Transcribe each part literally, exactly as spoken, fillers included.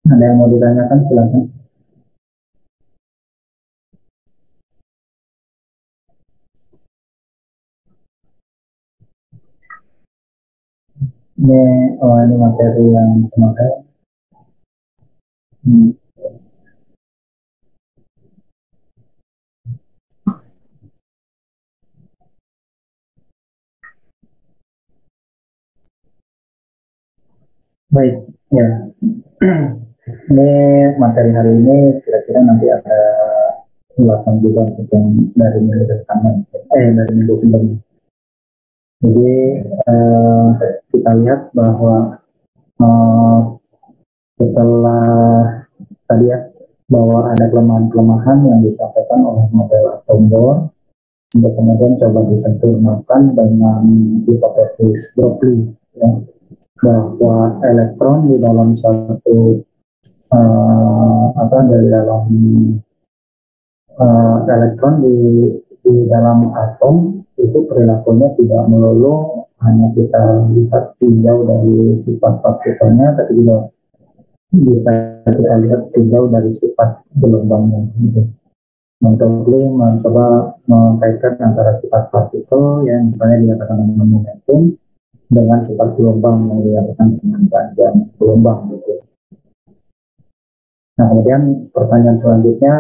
Ada yang mau ditanyakan, silakan. Ini, oh ini materi yang kemarin. Hmm. Baik, ya. Ini materi hari ini kira-kira nanti ada ulasan juga untuk yang dari minggu depan, eh dari minggu sebelumnya. Jadi eh, kita lihat bahwa eh, setelah tadi ya bahwa ada kelemahan-kelemahan yang disampaikan oleh model atom Bohr, untuk kemudian coba disempurnakan dengan hipotesis Berkeley, ya, bahwa elektron di dalam satu uh, apa dari dalam uh, elektron di di dalam atom itu perilakunya tidak melulu hanya kita lihat tinjau dari sifat partikelnya, tapi juga bisa kita lihat tinjau dari sifat gelombangnya. Gitu. Berkeley mencoba mengkaitkan antara sifat partikel yang misalnya dikatakan dengan momentum dengan sifat gelombang yang dikatakan dengan panjang gelombang gitu. Nah, kemudian pertanyaan selanjutnya,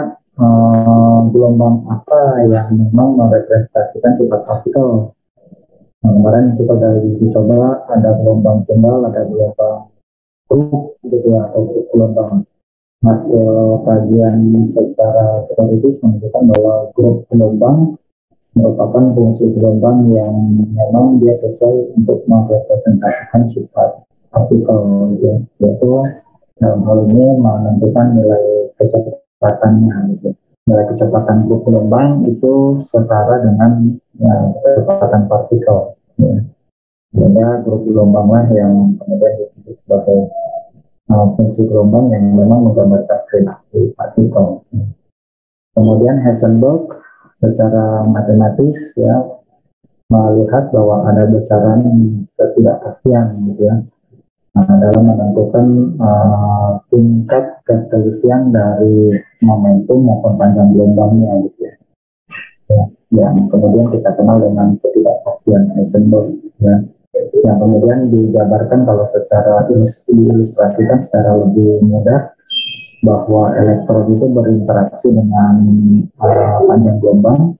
eh, gelombang apa yang memang merepresentasikan sifat partikel? Nah, kemarin kita sudah dicoba ada gelombang tunggal, ada gelombang grup gitu ya, atau gelombang. Hasil kajian secara teoritis menunjukkan bahwa grup gelombang merupakan fungsi gelombang yang memang dia sesuai untuk merepresentasikan sifat partikel, gitu. Yaitu dalam hal ini menentukan nilai kecepatannya, gitu. Nilai kecepatan grup gelombang itu setara dengan ya, kecepatan partikel. Ya. Sehingga grup gelombanglah yang kemudian disebut sebagai uh, fungsi gelombang yang memang menggambarkan perilaku partikel. Kemudian Heisenberg secara matematis ya melihat bahwa ada besaran ketidakpastian gitu ya, nah, dalam menentukan uh, tingkat ketelitian dari momentum maupun panjang gelombangnya gitu ya. Ya, yang kemudian kita kenal dengan ketidakpastian Heisenberg ya, yang kemudian dijabarkan kalau secara diilustrasikan secara lebih mudah bahwa elektron itu berinteraksi dengan uh, panjang gelombang.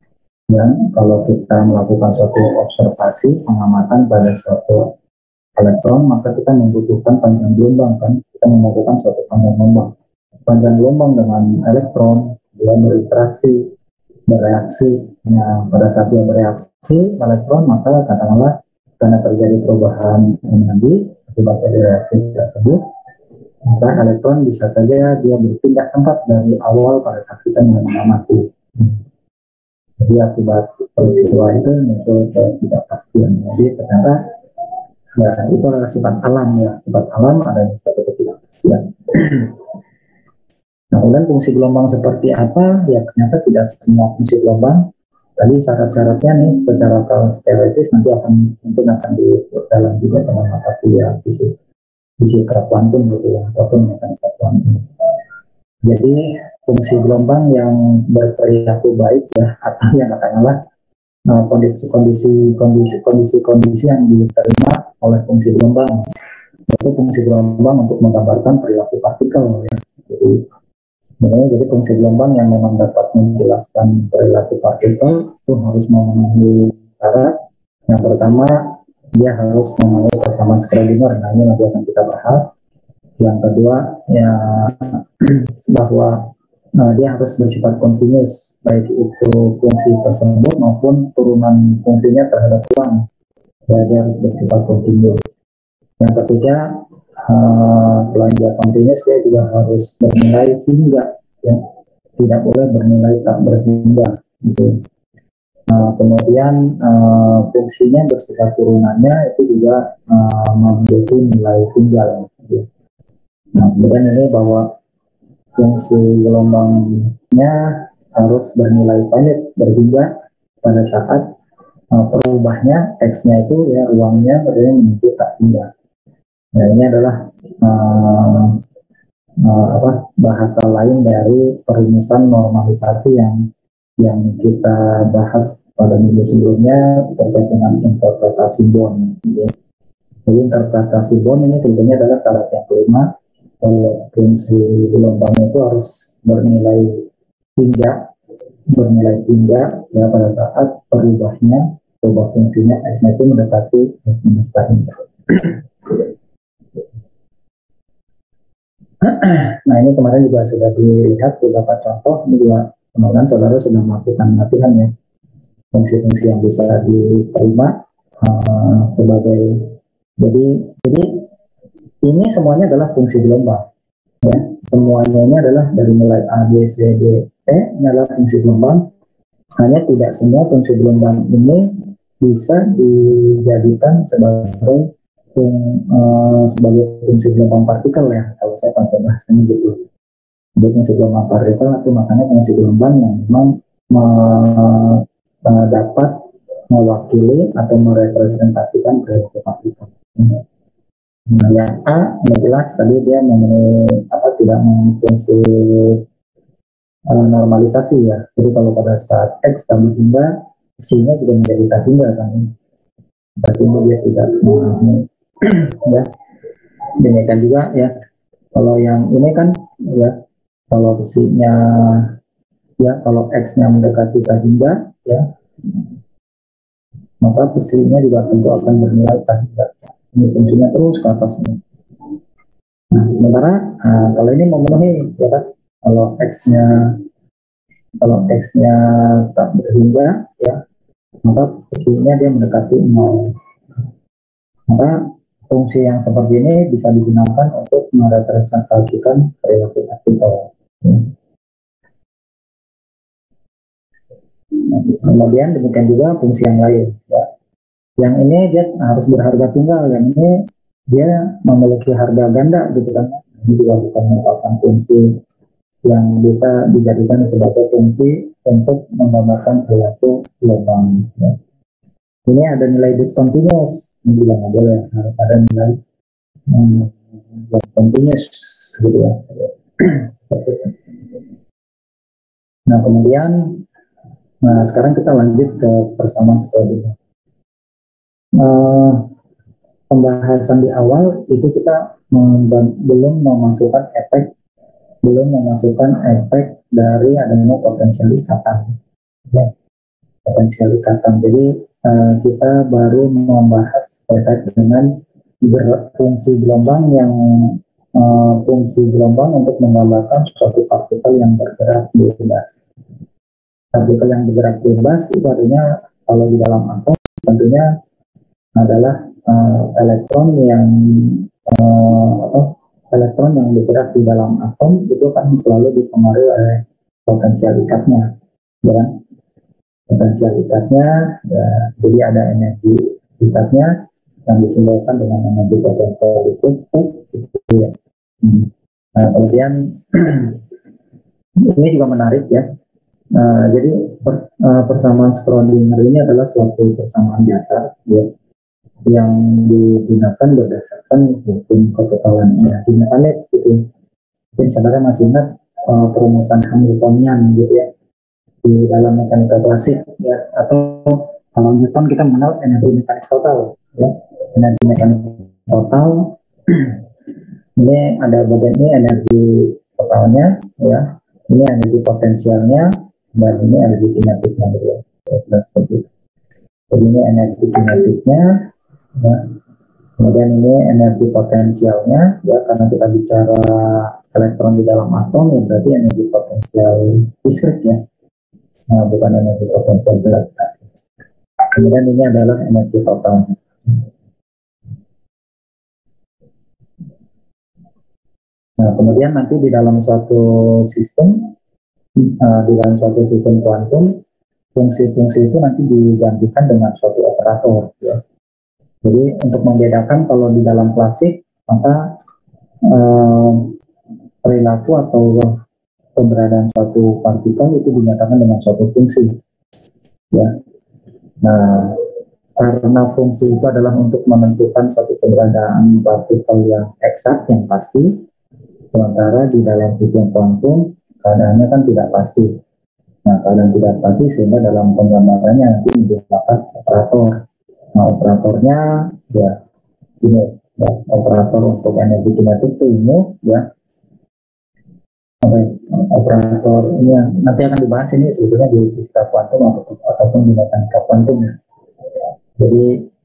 Dan kalau kita melakukan suatu observasi pengamatan pada suatu elektron, maka kita membutuhkan panjang gelombang kan, kita membutuhkan suatu panjang gelombang. Panjang gelombang dengan elektron dia berinteraksi, bereaksi. Nah, pada saat dia bereaksi elektron, maka katakanlah karena terjadi perubahan energi akibat dari reaksi tersebut, maka elektron bisa saja dia berpindah tempat dari awal pada saat kita mengamati. Jadi akibat peristiwa itu muncul ketidakpastian. Jadi ternyata ya itu adalah sifat alam ya, sifat alam adanya suatu ketidakpastian. Nah, kemudian fungsi gelombang seperti apa? Ya ternyata tidak semua fungsi gelombang. Tadi syarat-syaratnya nih secara teoritis nanti akan mungkin akan di dalam juga dengan mata kuliah fisik fisika kuantum gitu ya, ataupun mekanika kuantum. Jadi fungsi gelombang yang berperilaku baik ya, atau yang katakanlah kondisi-kondisi kondisi-kondisi kondisi yang diterima oleh fungsi gelombang, yaitu fungsi gelombang untuk menggambarkan perilaku partikel ya. Jadi sebenarnya jadi fungsi gelombang yang memang dapat menjelaskan perilaku partikel itu harus memenuhi syarat. Yang pertama, dia harus memenuhi persamaan Schrödinger. Nah, ini nanti akan kita bahas. Yang kedua, ya bahwa nah, dia harus bersifat kontinus, baik itu fungsi tersebut maupun turunan fungsinya terhadap ruang. Ya, dia harus bersifat kontinus. Yang ketiga, uh, selain dia kontinus, dia juga harus bernilai hingga, ya, tidak boleh bernilai tak berhingga. Gitu. Uh, kemudian uh, fungsinya bersifat turunannya itu juga uh, memiliki nilai tunggal. Gitu. Nah, kemudian ini bahwa fungsi gelombangnya harus bernilai finite berhingga pada saat uh, perubahnya X-nya itu ya ruangnya berarti menuju tak hingga. Nah, ini adalah uh, uh, apa bahasa lain dari perumusan normalisasi yang yang kita bahas pada minggu sebelumnya terkait dengan interpretasi Bond. Jadi interpretasi Bond ini tentunya adalah syarat yang kelima, kalau fungsi gelombangnya itu harus bernilai hingga bernilai hingga ya pada saat perubahnya coba fungsinya x-nya itu mendekati x minus hingga. Nah ini kemarin juga sudah dilihat beberapa contoh, ini juga kemudian saudara sudah melakukan latihan ya fungsi-fungsi yang bisa diterima uh, sebagai jadi jadi ini semuanya adalah fungsi gelombang ya, semuanya ini adalah dari mulai A, B, C, D, E ini adalah fungsi gelombang, hanya tidak semua fungsi gelombang ini bisa dijadikan sebagai fung, uh, sebagai fungsi gelombang partikel ya, kalau saya pakai bahasanya gitu. Jadi fungsi gelombang partikel itu makanya fungsi gelombang yang memang me, uh, dapat mewakili atau merepresentasikan perilaku partikel. Nah, yang A ini jelas tadi dia memenuhi apa tidak memenuhi fungsi uh, normalisasi ya. Jadi kalau pada saat X tambah hingga, C-nya juga menjadi tak hingga kan. Berarti dia tidak memenuhi ya. Demikian juga ya. Kalau yang ini kan ya, kalau C-nya ya kalau X-nya mendekati tak hingga ya, maka C-nya juga tentu akan bernilai tak hingga. Ini fungsinya terus ke atasnya. Nah, sementara nah, kalau ini memenuhi ya kan, kalau X-nya kalau X-nya tak berhingga ya, maka fungsinya dia mendekati nol. Maka fungsi yang seperti ini bisa digunakan untuk merepresentasikan perilaku partikel. Kemudian demikian juga fungsi yang lain ya. Yang ini dia harus berharga tunggal, yang ini dia memiliki harga ganda gitu kan. Ini juga bukan merupakan fungsi yang bisa dijadikan sebagai fungsi untuk menggambarkan perilaku gelombang ya. Ini ada nilai discontinuous, ini juga nggak boleh, harus ada nilai hmm, continuous gitu ya. Nah kemudian nah sekarang kita lanjut ke persamaan selanjutnya. Uh, pembahasan di awal itu kita belum memasukkan efek belum memasukkan efek dari adanya potensial ikatan ya, potensial ikatan. Jadi uh, kita baru membahas terkait dengan fungsi gelombang yang uh, fungsi gelombang untuk menggambarkan suatu partikel yang bergerak bebas. Partikel yang bergerak bebas itu artinya kalau di dalam atom tentunya adalah uh, elektron yang uh, apa, elektron yang bergerak di dalam atom itu kan selalu dipengaruhi oleh potensial ikatnya, ya kan? Potensial ikatnya, ya, jadi ada energi ikatnya yang disimbolkan dengan energi potensial listrik, gitu ya. Hmm. Nah, kemudian ini juga menarik ya. Nah, jadi per, uh, persamaan Schrödinger ini adalah suatu persamaan dasar, ya, yang digunakan berdasarkan hukum kekekalan energi mekanik gitu. Mungkin saudara masih ingat uh, perumusan Hamiltonian gitu ya di dalam mekanika klasik ya, atau kalau Newton kita mengenal energi mekanik total ya. Energi mekanik total ini ada bagian ini energi totalnya ya, ini energi potensialnya dan ini energi kinetiknya gitu ya. Seperti itu. Jadi ini energi kinetiknya ya. Kemudian ini energi potensialnya ya, karena kita bicara elektron di dalam atom ya berarti energi potensial listrik ya, nah, bukan energi potensial gravitasi. Kemudian ini adalah energi totalnya. Nah kemudian nanti di dalam suatu sistem uh, di dalam suatu sistem kuantum fungsi-fungsi itu nanti digantikan dengan suatu operator ya. Jadi untuk membedakan kalau di dalam klasik maka eh, perilaku atau keberadaan suatu partikel itu dinyatakan dengan suatu fungsi. Ya. Nah, karena fungsi itu adalah untuk menentukan suatu keberadaan partikel yang eksak, yang pasti, Sementara di dalam sistem kuantum keadaannya kan tidak pasti. Nah, keadaan tidak pasti sehingga dalam penggambarannya nanti menggunakan operator. Nah, operatornya ya ini ya, operator untuk energi kinetik itu ini ya. Oke, operator ini yang nanti akan dibahas ini sebetulnya di fisika kuantum ataupun di mekanika kuantum. Jadi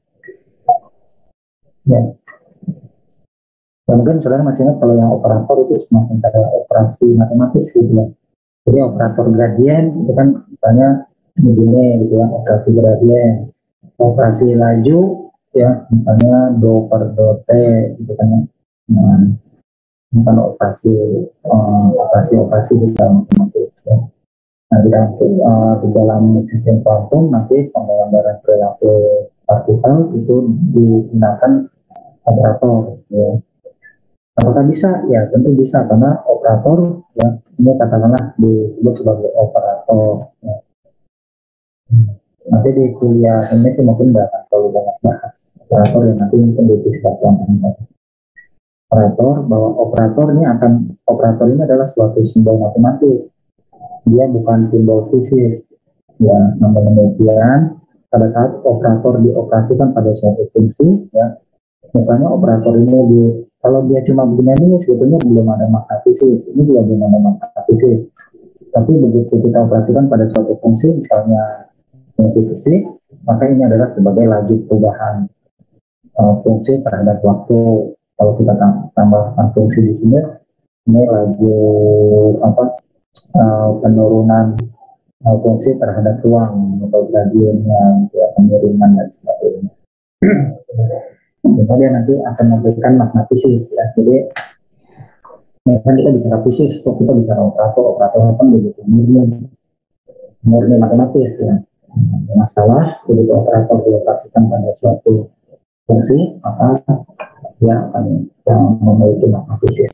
ya, ya mungkin saudara masih ingat kalau yang operator itu semakin pada operasi matematis gitu ya. Jadi operator gradien itu kan misalnya begini gitu ya, operasi gradien, operasi laju ya misalnya do per do t gitu kan ya. Nah, bukan operasi um, operasi operasi di dalam matematik ya. Nah, di dalam, uh, di dalam sistem kuantum nanti penggambaran perilaku partikel itu digunakan operator ya. Apakah bisa? Ya tentu bisa karena operator ya ini katakanlah disebut sebagai operator. Ya. Nanti di kuliah ini sih mungkin nggak akan terlalu banyak bahas operator yang nanti mungkin di fisika kuantum. Operator bahwa operator ini akan operator ini adalah suatu simbol matematis. Dia bukan simbol fisis. Ya, namun demikian pada saat operator dioperasikan pada suatu fungsi ya. Misalnya operator ini di kalau dia cuma begini ini sebetulnya belum ada makna fisis, ini juga belum ada makna fisis. Tapi begitu kita operasikan pada suatu fungsi, misalnya fungsi fisik, maka ini adalah sebagai laju perubahan uh, fungsi terhadap waktu. Kalau kita tambahkan fungsi di sini, ini laju apa uh, penurunan uh, fungsi terhadap ruang atau gradiennya, ya, pemiringan dan sebagainya. Sehingga dia nanti akan memberikan makna fisis ya. Jadi misalnya kita bicara fisis, kok kita bicara operator, operator apa begitu murni, murni matematis ya. Masalah begitu operator dioperasikan pada suatu fungsi, maka dia akan yang memiliki makna fisis.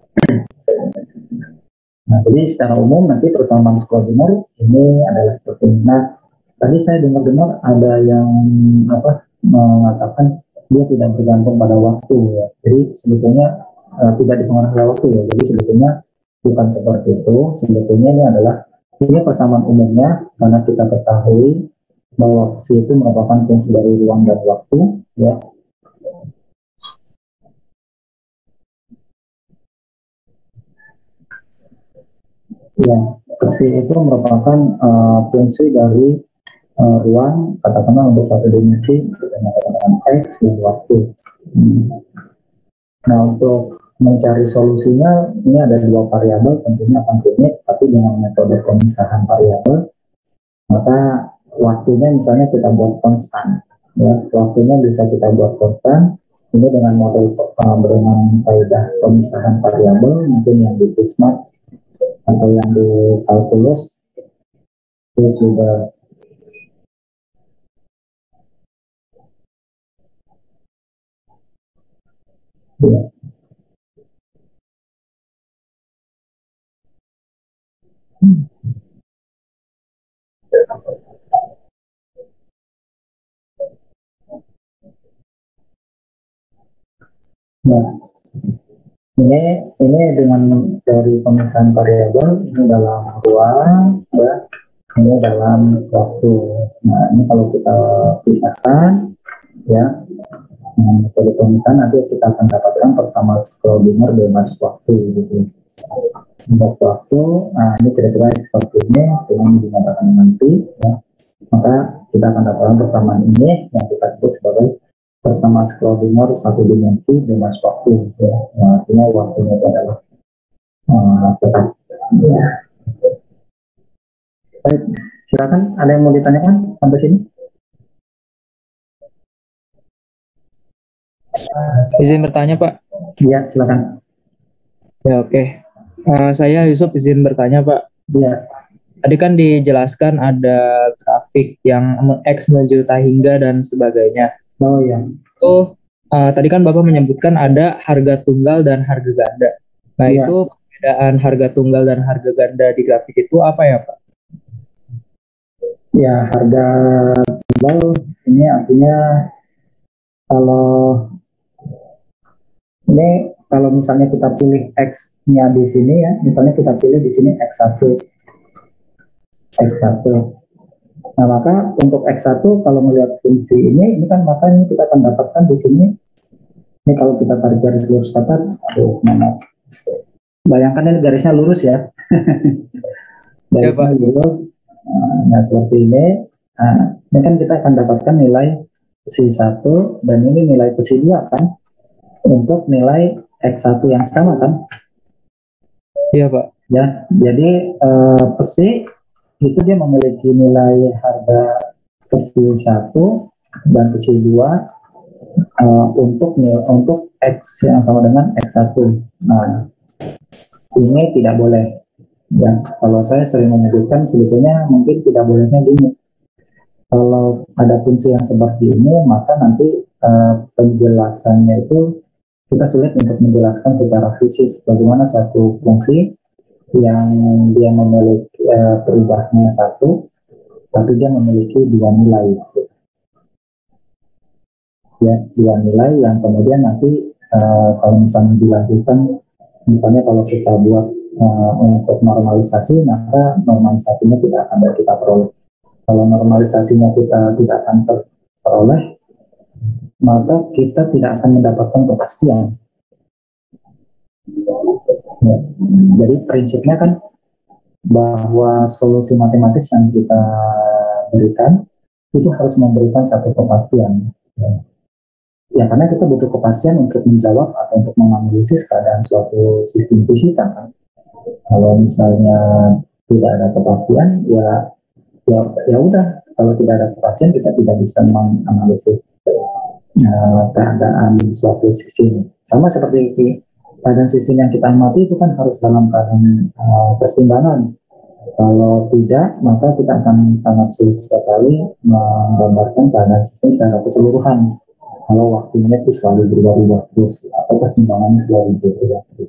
Nah, jadi secara umum nanti persamaan Schrödinger ini adalah seperti ini. Nah, tadi saya dengar-dengar ada yang apa mengatakan dia tidak bergantung pada waktu ya. Jadi sebetulnya uh, tidak dipengaruhi oleh waktu ya. Jadi sebetulnya bukan seperti itu. Sebetulnya ini adalah ini persamaan umumnya karena kita ketahui bahwa waktu itu merupakan fungsi dari ruang dan waktu ya. Ya, fungsi itu merupakan uh, fungsi dari uh, ruang, katakanlah untuk satu dimensi, kita mengatakan X dan waktu. Hmm. Nah, untuk mencari solusinya, ini ada dua variabel, tentunya akan rumit, tapi dengan metode pemisahan variabel, maka waktunya misalnya kita buat konstan. Ya, waktunya bisa kita buat konstan. Ini dengan model uh, dengan kaidah pemisahan variabel, mungkin yang di Bismarck atau yang di kalkulus itu sudah ya. Nah, ini ini dengan dari pemisahan variabel ini dalam ruang ya, ini dalam waktu. Nah, ini kalau kita pisahkan ya dengan metode pemisahan nanti kita akan dapatkan persamaan Schrödinger bebas waktu gitu. Bebas waktu, nah ini kira-kira seperti ini dengan dinyatakan nanti ya. Maka kita akan dapatkan persamaan ini yang kita sebut sebagai persamaan Schrödinger satu dimensi bebas waktu ya. Nah, artinya waktunya itu adalah uh, tetap ya. Baik, silakan ada yang mau ditanyakan sampai sini? Izin bertanya, Pak. Iya, silakan. Ya, oke. Okay. Uh, saya Yusuf izin bertanya, Pak. Iya. Tadi kan dijelaskan ada grafik yang X menuju tak hingga dan sebagainya. Oh iya. Itu uh, tadi kan Bapak menyebutkan ada harga tunggal dan harga ganda. Nah, ya. Itu perbedaan harga tunggal dan harga ganda di grafik itu apa ya, Pak? Ya, harga tunggal ini artinya kalau ini kalau misalnya kita pilih X nya di sini ya, misalnya kita pilih di sini X satu, X satu. Nah, maka untuk X satu kalau melihat fungsi ini, ini kan maka ini kita akan dapatkan di sini. Ini kalau kita tarik garis lurus ke atas, aduh, mana? Bayangkan ini garisnya lurus ya. Garisnya ya, lurus. Nah, seperti ini. Nah, ini kan kita akan dapatkan nilai psi satu dan ini nilai psi dua kan, untuk nilai X satu yang sama kan. Iya Pak. Ya, jadi eh, psi itu dia memiliki nilai harga psi satu dan psi dua uh, untuk untuk X yang sama dengan X satu. Nah, ini tidak boleh. Ya, kalau saya sering menyebutkan sebetulnya mungkin tidak bolehnya gini. Kalau ada fungsi yang seperti ini, maka nanti uh, penjelasannya itu kita sulit untuk menjelaskan secara fisik bagaimana suatu fungsi yang dia memiliki uh, perubahannya satu, tapi dia memiliki dua nilai. Ya, dua nilai yang kemudian nanti uh, kalau misalnya dilanjutkan, misalnya kalau kita buat uh, untuk normalisasi, maka normalisasinya tidak akan kita peroleh. Kalau normalisasinya kita tidak akan terperoleh, maka kita tidak akan mendapatkan kepastian. Ya. Jadi prinsipnya kan bahwa solusi matematis yang kita berikan itu harus memberikan satu kepastian. Ya. Ya, karena kita butuh kepastian untuk menjawab atau untuk menganalisis keadaan suatu sistem fisika kan. Kalau misalnya tidak ada kepastian, ya ya ya udah. Kalau tidak ada kepastian, kita tidak bisa menganalisis uh, keadaan suatu sistem. Sama seperti keadaan sistem yang kita amati itu kan harus dalam keadaan uh, pertimbangan. Kalau tidak, maka kita akan sangat sulit sekali menggambarkan keadaan sistem secara keseluruhan. Kalau waktunya itu selalu berubah-ubah terus, atau keseimbangannya selalu berubah terus.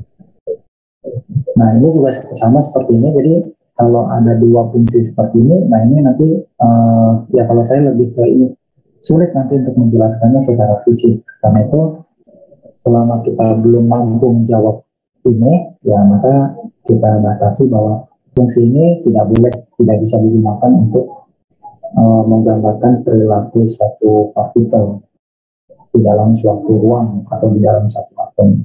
Nah, ini juga sama seperti ini. Jadi kalau ada dua fungsi seperti ini, nah ini nanti uh, ya kalau saya lebih ke ini sulit nanti untuk menjelaskannya secara fisik. Karena itu selama kita belum mampu menjawab ini, ya maka kita batasi bahwa fungsi ini tidak boleh, tidak bisa digunakan untuk uh, menggambarkan perilaku suatu partikel di dalam suatu ruang atau di dalam suatu atom.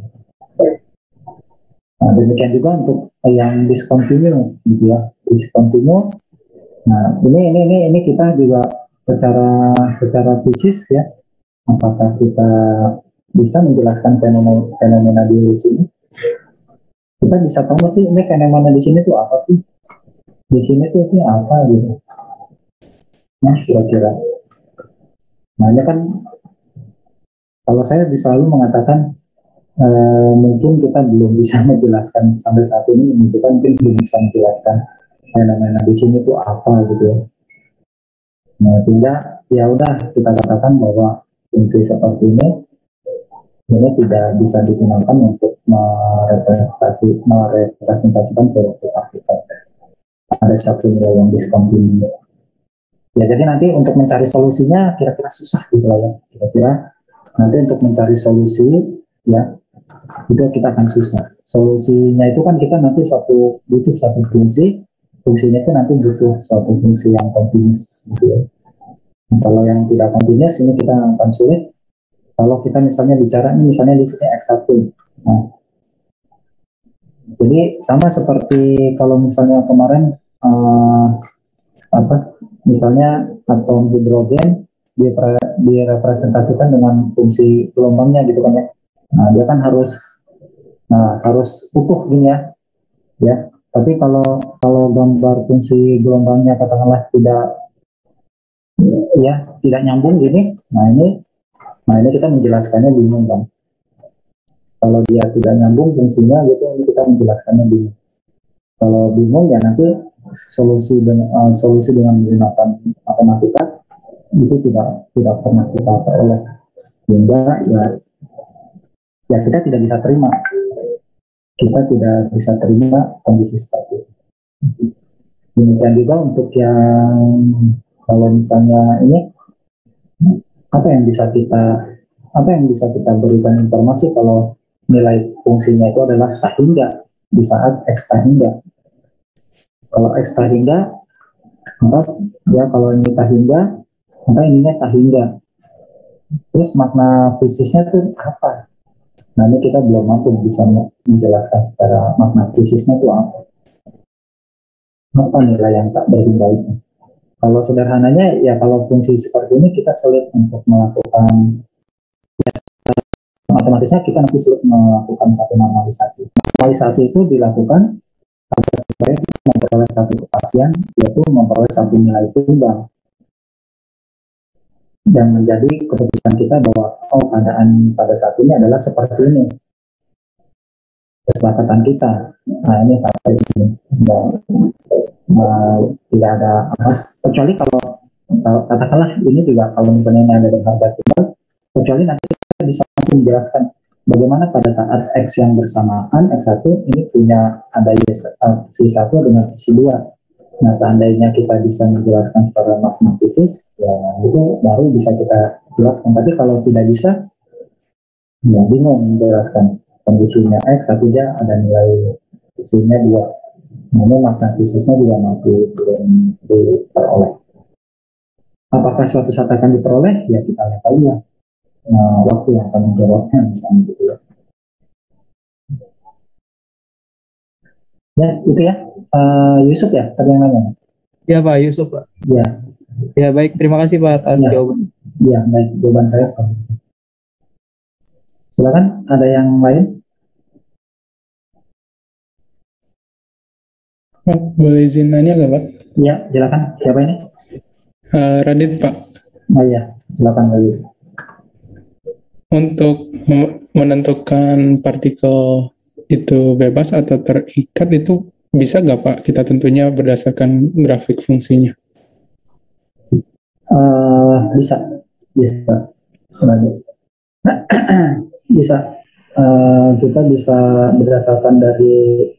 Nah, demikian juga untuk yang discontinue, gitu ya, discontinue. Nah, ini ini ini ini kita juga secara secara fisik ya, apakah kita bisa menjelaskan fenomena fenomena di sini? Kita bisa tahu sih ini fenomena di sini tuh apa sih? Di sini tuh ini apa gitu? Nah, kira-kira. Nah, ini kan kalau saya selalu mengatakan Uh, mungkin kita belum bisa menjelaskan sampai saat ini, kita mungkin belum bisa menjelaskan fenomena di sini itu apa gitu ya. Nah, sehingga ya udah kita katakan bahwa fungsi seperti ini ini tidak bisa digunakan untuk merepresentasi merepresentasikan perilaku partikel. Ada satu nilai yang discontinue. Ya, jadi nanti untuk mencari solusinya kira-kira susah gitu lah ya. Kira-kira nanti untuk mencari solusi ya itu kita akan susah. Solusinya itu kan kita nanti suatu butuh satu fungsi, fungsinya itu nanti butuh suatu fungsi yang kontinus gitu ya. Nah, kalau yang tidak kontinus ini kita akan sulit. Kalau kita misalnya bicara ini misalnya di sini X satu. Nah, jadi sama seperti kalau misalnya kemarin uh, apa misalnya atom hidrogen direpresentasikan dengan fungsi gelombangnya gitu kan ya. Nah, dia kan harus nah harus utuh gini ya. Ya. Tapi kalau kalau gambar fungsi gelombangnya katakanlah tidak ya, tidak nyambung gini. Nah, ini nah ini kita menjelaskannya bingung kan. Kalau dia tidak nyambung fungsinya gitu, ini kita menjelaskannya bingung. Kalau bingung ya nanti solusi dengan uh, solusi dengan menggunakan matematika itu tidak tidak pernah kita peroleh. Sehingga ya ya kita tidak bisa terima, kita tidak bisa terima kondisi seperti itu. Demikian juga untuk yang kalau misalnya ini apa yang bisa kita apa yang bisa kita berikan informasi kalau nilai fungsinya itu adalah tak hingga di saat X tak hingga. Kalau X tak hingga, maka ya kalau ini tak hingga, maka ininya tak hingga. Terus makna fisiknya itu apa? Nah ini kita belum mampu bisa menjelaskan secara makna fisiknya itu apa. Apa nilai yang tak berhingga itu? Kalau sederhananya ya kalau fungsi seperti ini kita sulit untuk melakukan matematisnya, kita nanti sulit melakukan satu normalisasi. Normalisasi itu dilakukan supaya memperoleh satu kepastian, yaitu memperoleh satu nilai tunggal dan menjadi keputusan kita bahwa oh keadaan pada saat ini adalah seperti ini, kesepakatan kita. Nah ini sampai ini dan, uh, tidak ada apa, kecuali kalau uh, katakanlah ini juga kalau misalnya ini ada dengan harga tunggal, kecuali nanti kita bisa menjelaskan bagaimana pada saat X yang bersamaan X satu ini punya ada Y satu dengan Y dua. Nah seandainya kita bisa menjelaskan secara matematis, ya itu baru bisa kita jelaskan. Tapi kalau tidak bisa, ya bingung menjelaskan kondisinya X tapi dia ada nilai fungsinya dua. Nah ini matematisnya juga masih belum diperoleh. Apakah suatu saat akan diperoleh? Ya kita lihat aja. Nah, waktu yang akan menjawabnya misalnya gitu ya. Ya itu ya, uh, Yusuf ya tadi yang nanya. Ya Pak Yusuf Pak. Ya. Ya baik, terima kasih Pak atas ya. jawaban. Ya baik, jawaban saya seperti itu. Silakan, ada yang lain? Oh, boleh izin nanya nggak Pak? Ya, silakan. Siapa ini? Uh, Radit Pak. Oh iya, silakan lagi. Untuk menentukan partikel itu bebas atau terikat itu bisa nggak Pak? Kita tentunya berdasarkan grafik fungsinya. Uh, bisa, bisa, bisa. Uh, kita bisa berdasarkan dari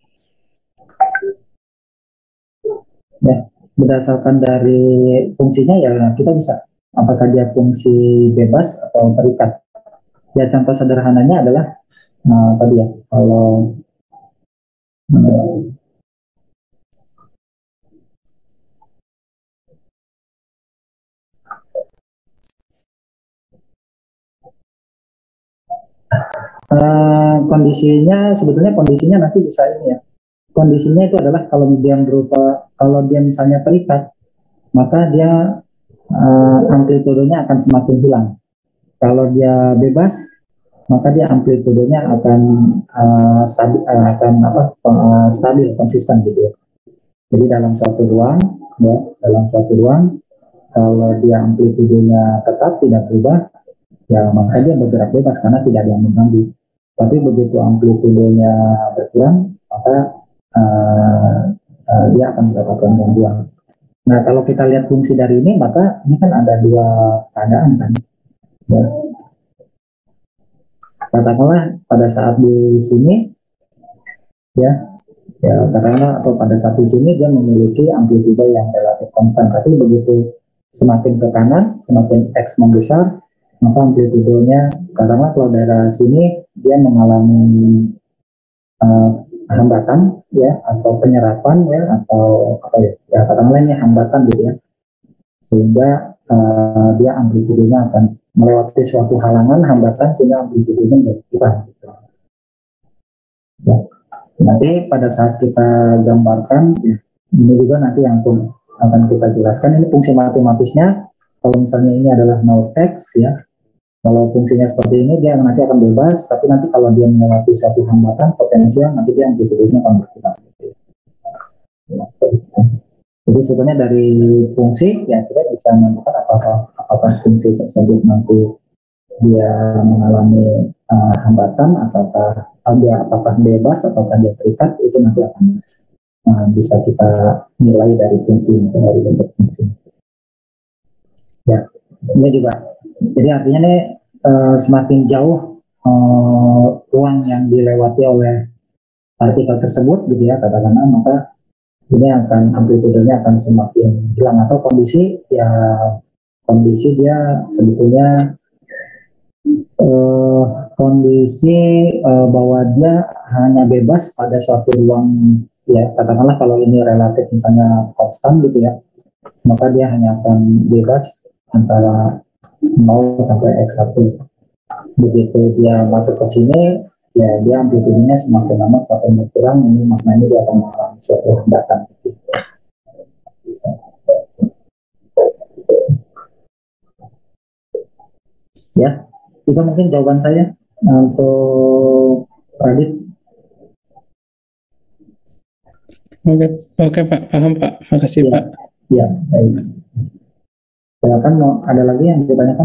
ya, berdasarkan dari fungsinya ya kita bisa. Apakah dia fungsi bebas atau terikat? Ya contoh sederhananya adalah nah, tadi ya kalau uh, uh, kondisinya sebetulnya kondisinya nanti bisa ini ya. Kondisinya itu adalah kalau dia berupa kalau dia misalnya terikat, maka dia uh, amplitudenya akan semakin hilang. Kalau dia bebas, maka dia amplitudenya akan uh, stabil, uh, akan apa uh, stabil, konsisten gitu ya. Jadi dalam suatu ruang, ya, dalam suatu ruang, kalau dia amplitudenya tetap tidak berubah, ya maka dia bergerak bebas karena tidak ada yang mengganggu. Tapi begitu amplitudenya berkurang, maka uh, uh, dia akan mendapatkan gangguan. Nah kalau kita lihat fungsi dari ini, maka ini kan ada dua keadaan kan. Ya. Katakanlah pada saat di sini, ya, ya katakanlah atau pada saat di sini dia memiliki amplitude yang relatif konstan. Tapi begitu semakin ke kanan, semakin X membesar, maka amplitudenya, katakanlah kalau daerah sini dia mengalami uh, hambatan, ya, atau penyerapan, ya, atau apa ya, ya katakanlah ini hambatan gitu ya, sehingga uh, dia amplitudenya akan melewati suatu halangan, hambatan, sehingga amplitudenya menjadi kurang. Gitu. Ya. Nanti pada saat kita gambarkan, ya, ini juga nanti yang pun akan kita jelaskan, ini fungsi matematisnya, kalau misalnya ini adalah nol X, ya, kalau fungsinya seperti ini, dia nanti akan bebas, tapi nanti kalau dia melewati suatu hambatan, potensial, nanti dia amplitudenya akan berkurang. Ya, jadi sebenarnya dari fungsi ya kita bisa menentukan apakah apakah fungsi tersebut nanti dia mengalami uh, hambatan ataukah dia apakah bebas ataukah dia terikat, itu nanti akan uh, bisa kita nilai dari fungsi dari bentuk fungsi. Ya, ini juga. Jadi artinya nih uh, semakin jauh uh, ruang yang dilewati oleh partikel tersebut gitu ya katakanlah, maka ini akan amplitudenya akan semakin hilang atau kondisi ya kondisi dia sebetulnya uh, kondisi uh, bahwa dia hanya bebas pada suatu ruang, ya katakanlah kalau ini relatif misalnya konstan gitu ya, maka dia hanya akan bebas antara nol sampai X satu. Begitu dia masuk ke sini, ya dia amplitudenya semakin lama semakin berkurang, ini maknanya dia akan mengalami suatu hambatan. Ya, itu mungkin jawaban saya untuk Radit. Oke, oke Pak, paham Pak. Makasih ya, Pak. Ya, baik. Silakan, mau ada lagi yang ditanyakan?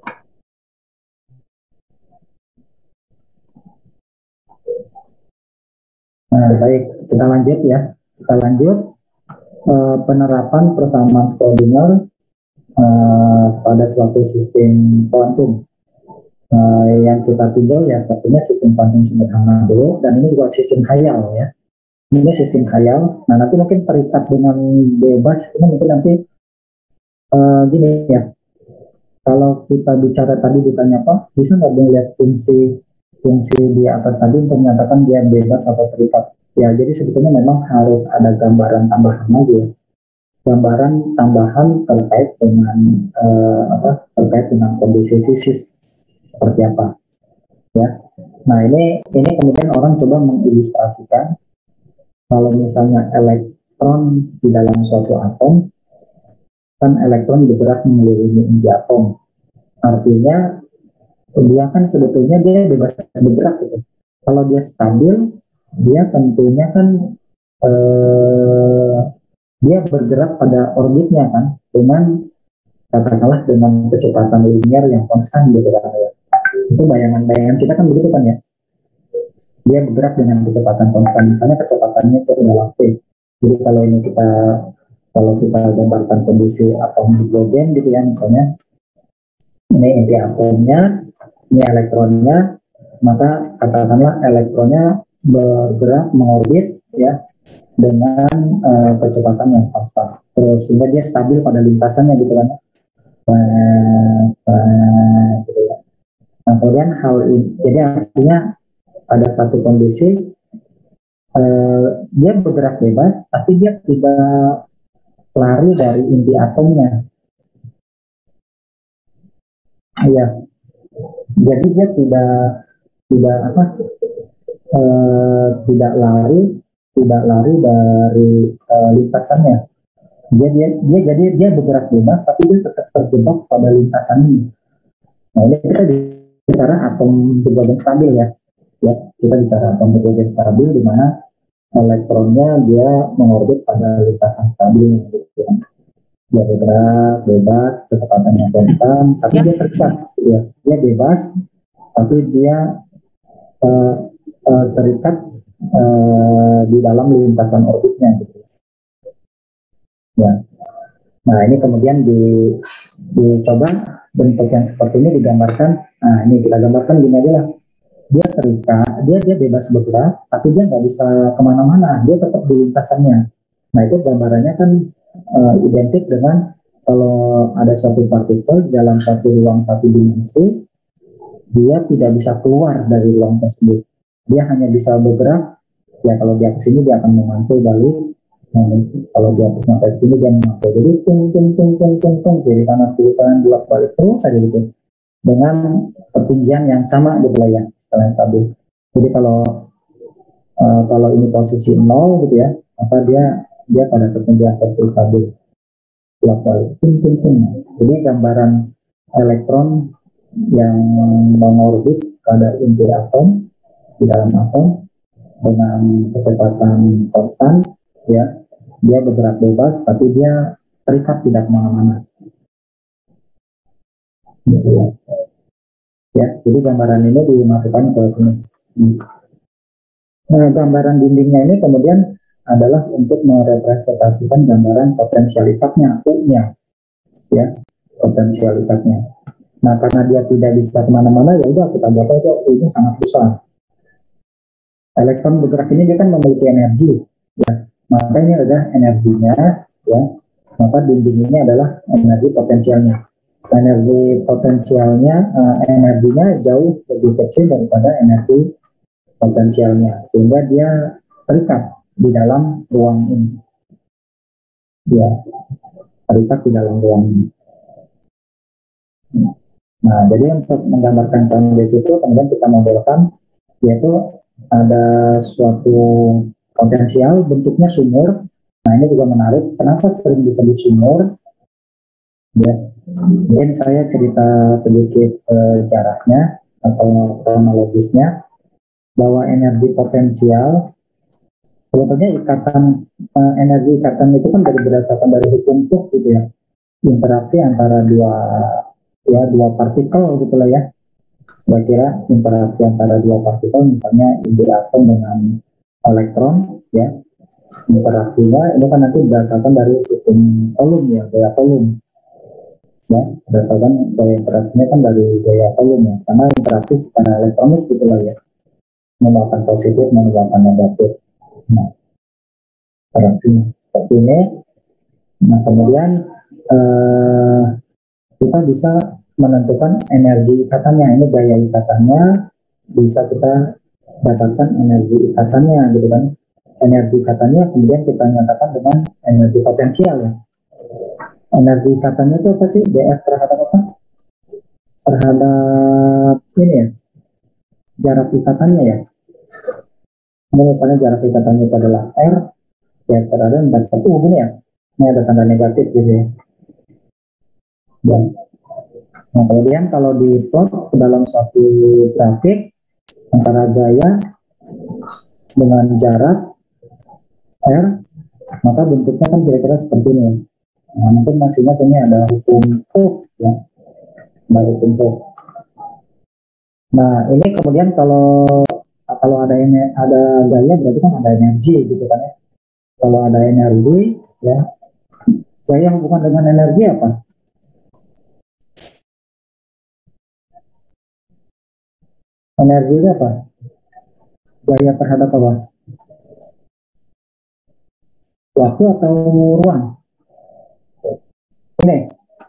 Nah, baik, kita lanjut ya. Kita lanjut uh, penerapan persamaan Schrödinger uh, pada suatu sistem kuantum. Uh, yang kita tinjau ya tentunya sistem kuantum sederhana dulu, dan ini juga sistem khayal ya. Ini sistem khayal. Nah, nanti mungkin terikat dengan bebas, ini mungkin nanti uh, gini ya. Kalau kita bicara tadi ditanya apa, bisa nggak melihat fungsi fungsi di atas tadi untuk menyatakan dia bebas atau terikat? Ya, jadi sebetulnya memang harus ada gambaran tambahan lagi ya. Gambaran tambahan terkait dengan uh, apa? Terkait dengan kondisi fisik seperti apa ya. Nah, ini ini kemudian orang coba mengilustrasikan kalau misalnya elektron di dalam suatu atom, kan elektron bergerak mengelilingi inti atom, artinya dia kan sebetulnya dia bebas bergerak gitu. Kalau dia stabil, dia tentunya kan eh, dia bergerak pada orbitnya kan, dengan katakanlah dengan kecepatan linear yang konstan gitu kan ya. Itu bayangan-bayangan kita kan begitu kan ya. Dia bergerak dengan kecepatan konstan, misalnya kecepatannya itu adalah V. Jadi kalau ini kita kalau kita gambarkan kondisi atom hidrogen gitu ya, misalnya ini inti atomnya, ini elektronnya, maka katakanlah elektronnya bergerak mengorbit ya dengan uh, kecepatan yang konstan, terus sehingga dia stabil pada lintasannya gitu kan. Uh, uh, gitu ya. Nah, kemudian hal ini, jadi artinya ada satu kondisi uh, dia bergerak bebas, tapi dia tidak lari dari inti atomnya. Ya, jadi dia tidak tidak apa uh, tidak lari tidak lari dari uh, lintasannya. Dia, dia dia jadi dia bergerak bebas, tapi dia tetap terjebak pada lintasan ini. Nah, ini kita bicara atom hidrogen stabil ya. Ya, kita bicara atom hidrogen stabil di mana elektronnya dia mengorbit pada lintasan stabil gitu ya. Dia bergerak bebas, kecepatannya konstan, tapi ya, dia terikat ya. Dia bebas, tapi dia uh, uh, terikat uh, di dalam lintasan orbitnya gitu. Ya. Nah, ini kemudian di, dicoba bentuk yang seperti ini digambarkan. Nah, ini kita gambarkan gini aja lah. Dia terikat, dia dia bebas bergerak, tapi dia nggak bisa kemana-mana, dia tetap di lintasannya. Nah, itu gambarannya kan uh, identik dengan kalau ada suatu partikel dalam satu ruang satu dimensi, dia tidak bisa keluar dari ruang tersebut. Dia hanya bisa bergerak. Ya, kalau dia ke sini dia akan memantul balik. Nah, kalau dia atas sampai sini dia memantul. Jadi tung tung tung tung tung tung kiri kanan kiri kanan bolak balik terus saja gitu. Dengan ketinggian yang sama gitu lah ya, setelah stabil. Jadi kalau uh, kalau ini posisi nol gitu ya, maka dia dia pada ketinggian tertentu stabil bolak balik tung tung tung. Jadi gambaran elektron yang mengorbit pada inti atom di dalam atom dengan kecepatan konstan ya, dia bergerak bebas tapi dia terikat tidak kemana-mana gitu ya. Ya, jadi gambaran ini dimasukkan ke sini. Nah, gambaran dindingnya ini kemudian adalah untuk merepresentasikan gambaran potensialitasnya, U-nya ya, potensialitasnya. Nah, karena dia tidak bisa kemana-mana, ya udah kita buat aja U-nya sangat besar. Elektron bergerak ini dia kan memiliki energi ya, maka ini adalah energinya ya, maka dinding ini adalah energi potensialnya. energi potensialnya, uh, energinya jauh lebih kecil daripada energi potensialnya, sehingga dia terikat di dalam ruang ini. Ya, terikat di dalam ruang ini. Nah, jadi untuk menggambarkan kondisi itu, kemudian kita modelkan, yaitu ada suatu potensial bentuknya sumur. Nah, ini juga menarik. Kenapa sering disebut sumur? Ya, mungkin saya cerita sedikit sejarahnya atau kronologisnya, bahwa energi potensial sebetulnya ikatan eh, energi ikatan itu kan dari berdasarkan dari hukum Hooke gitu ya, interaksi antara dua ya dua partikel gitulah ya. Kira-kira interaksi antara dua partikel, misalnya inti atom dengan elektron ya, interaksinya ini kan nanti berdasarkan dari hukum Coulomb ya, gaya Coulomb ya, berdasarkan gaya interaksinya kan dari gaya Coulomb ya, karena interaksi secara elektronik gitulah ya, menyebabkan positif, menyebabkan negatif. Nah, interaksinya seperti ini. Nah, kemudian eh, kita bisa menentukan energi ikatannya. Ini gaya ikatannya, bisa kita dapatkan energi ikatannya gitu kan. Energi ikatannya kemudian kita nyatakan dengan energi potensial ya. Energi ikatannya itu apa sih? Df terhadap apa? Terhadap ini ya, jarak ikatannya ya. Ini misalnya jarak ikatannya itu adalah R, ya terhadap dan satu gini ya. Ini ada tanda negatif gitu ya. Dan nah, kemudian kalau di plot ke dalam suatu grafik antara gaya dengan jarak R, maka bentuknya kan kira-kira seperti ini. Nah, mungkin masih ingat ini ada hukum Hooke ya, ada hukum Hooke. Nah, ini kemudian kalau kalau ada ini ada gaya berarti kan ada energi gitu kan ya. Kalau ada energi ya, gaya hubungan dengan energi apa? Energi itu apa? Gaya terhadap apa? Waktu atau ruang? Ini.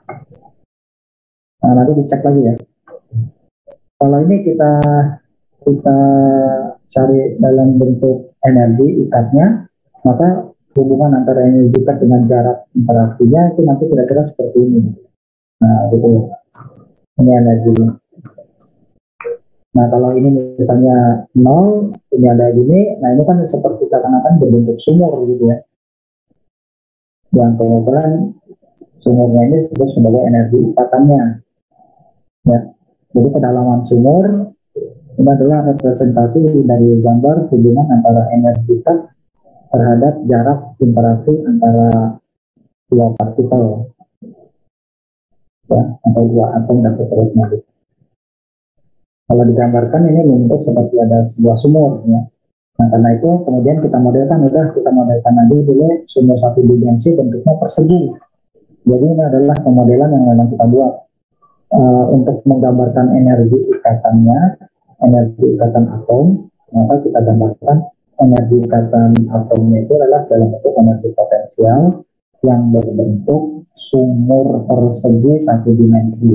Nah, nanti dicek lagi ya. Kalau ini kita kita cari dalam bentuk energi ikatnya, maka hubungan antara energi ikat dengan jarak interaksinya itu nanti kira-kira seperti ini. Nah, gitu ya. Ini energinya. Nah, kalau ini misalnya nol, ini ada gini, nah ini kan seperti seakan-akan berbentuk sumur gitu ya. Yang kemudian sumurnya ini disebut sebagai energi ikatannya. Ya. Jadi kedalaman sumur ini adalah representasi dari gambar hubungan antara energi ikat terhadap jarak interaksi antara dua partikel, ya, atau dua atom dan seterusnya. Kalau digambarkan ini membentuk seperti ada sebuah sumur ya. Nah, karena itu kemudian kita modelkan, udah kita modelkan aja dulu sumur satu dimensi bentuknya persegi. Jadi ini adalah pemodelan yang memang kita buat uh, untuk menggambarkan energi ikatannya, energi ikatan atom, maka kita gambarkan energi ikatan atomnya itu adalah dalam bentuk energi potensial yang berbentuk sumur persegi satu dimensi.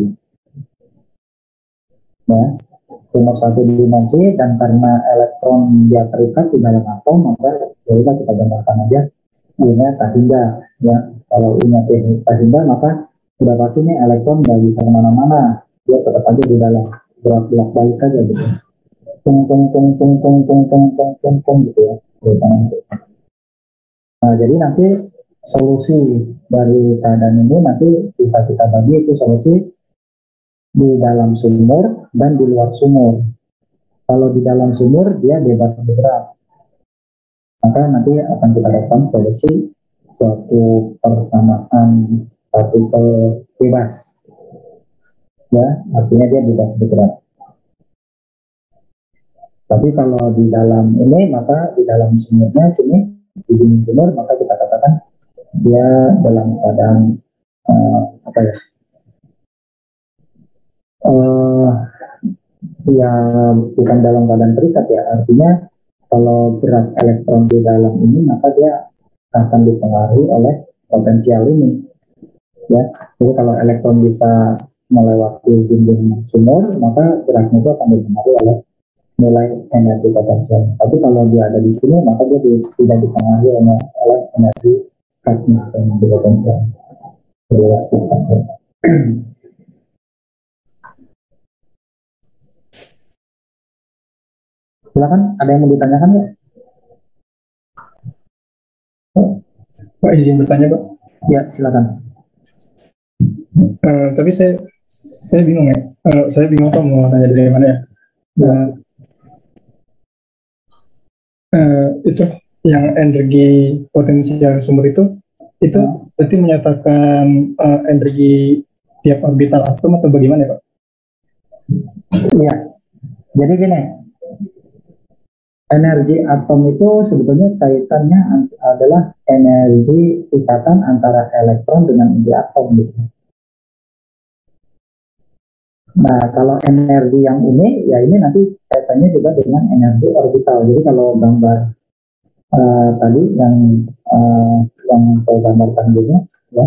Ya. Sumur satu dimensi, dan karena elektron dia terikat di dalam atom, maka ya kita gambarkan aja I-nya tak hingga ya. Kalau I-nya tak hingga, maka sudah pasti nih elektron nggak bisa kemana-mana, dia tetap aja di dalam, bolak-balik balik aja gitu, tung tung tung tung tung tung tung tung tung tung gitu ya. Nah, jadi nanti solusi dari keadaan ini nanti bisa kita bagi, itu solusi di dalam sumur dan di luar sumur. Kalau di dalam sumur dia bebas bergerak, maka nanti akan kita dapatkan solusi suatu persamaan partikel bebas. Ya, artinya dia bebas bergerak. Tapi kalau di dalam ini, maka di dalam sumurnya sini, di dinding sumur, maka kita katakan dia dalam keadaan uh, apa ya? Uh, ya bukan dalam keadaan terikat ya, artinya kalau gerak elektron di dalam ini maka dia akan dipengaruhi oleh potensial ini ya. Jadi kalau elektron bisa melewati dinding sumur, maka geraknya itu akan dipengaruhi oleh nilai energi potensial. Tapi kalau dia ada di sini, maka dia di, tidak dipengaruhi oleh, oleh energi geraknya energi potensial. Silakan, ada yang mau ditanyakan ya? Pak izin bertanya Pak. Ya, silakan. Uh, tapi saya saya bingung ya. Uh, saya bingung Pak mau tanya dari mana ya. Uh, uh, itu yang energi potensial sumber itu itu berarti menyatakan uh, energi tiap orbital atom atau bagaimana ya Pak? Iya. Jadi gini, energi atom itu sebetulnya kaitannya adalah energi ikatan antara elektron dengan inti atom gitu. Nah, kalau energi yang ini, ya ini nanti kaitannya juga dengan energi orbital. Jadi kalau gambar uh, tadi yang uh, yang saya gambarkan dulu, ya.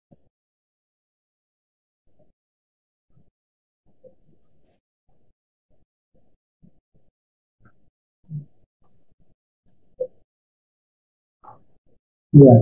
Iya.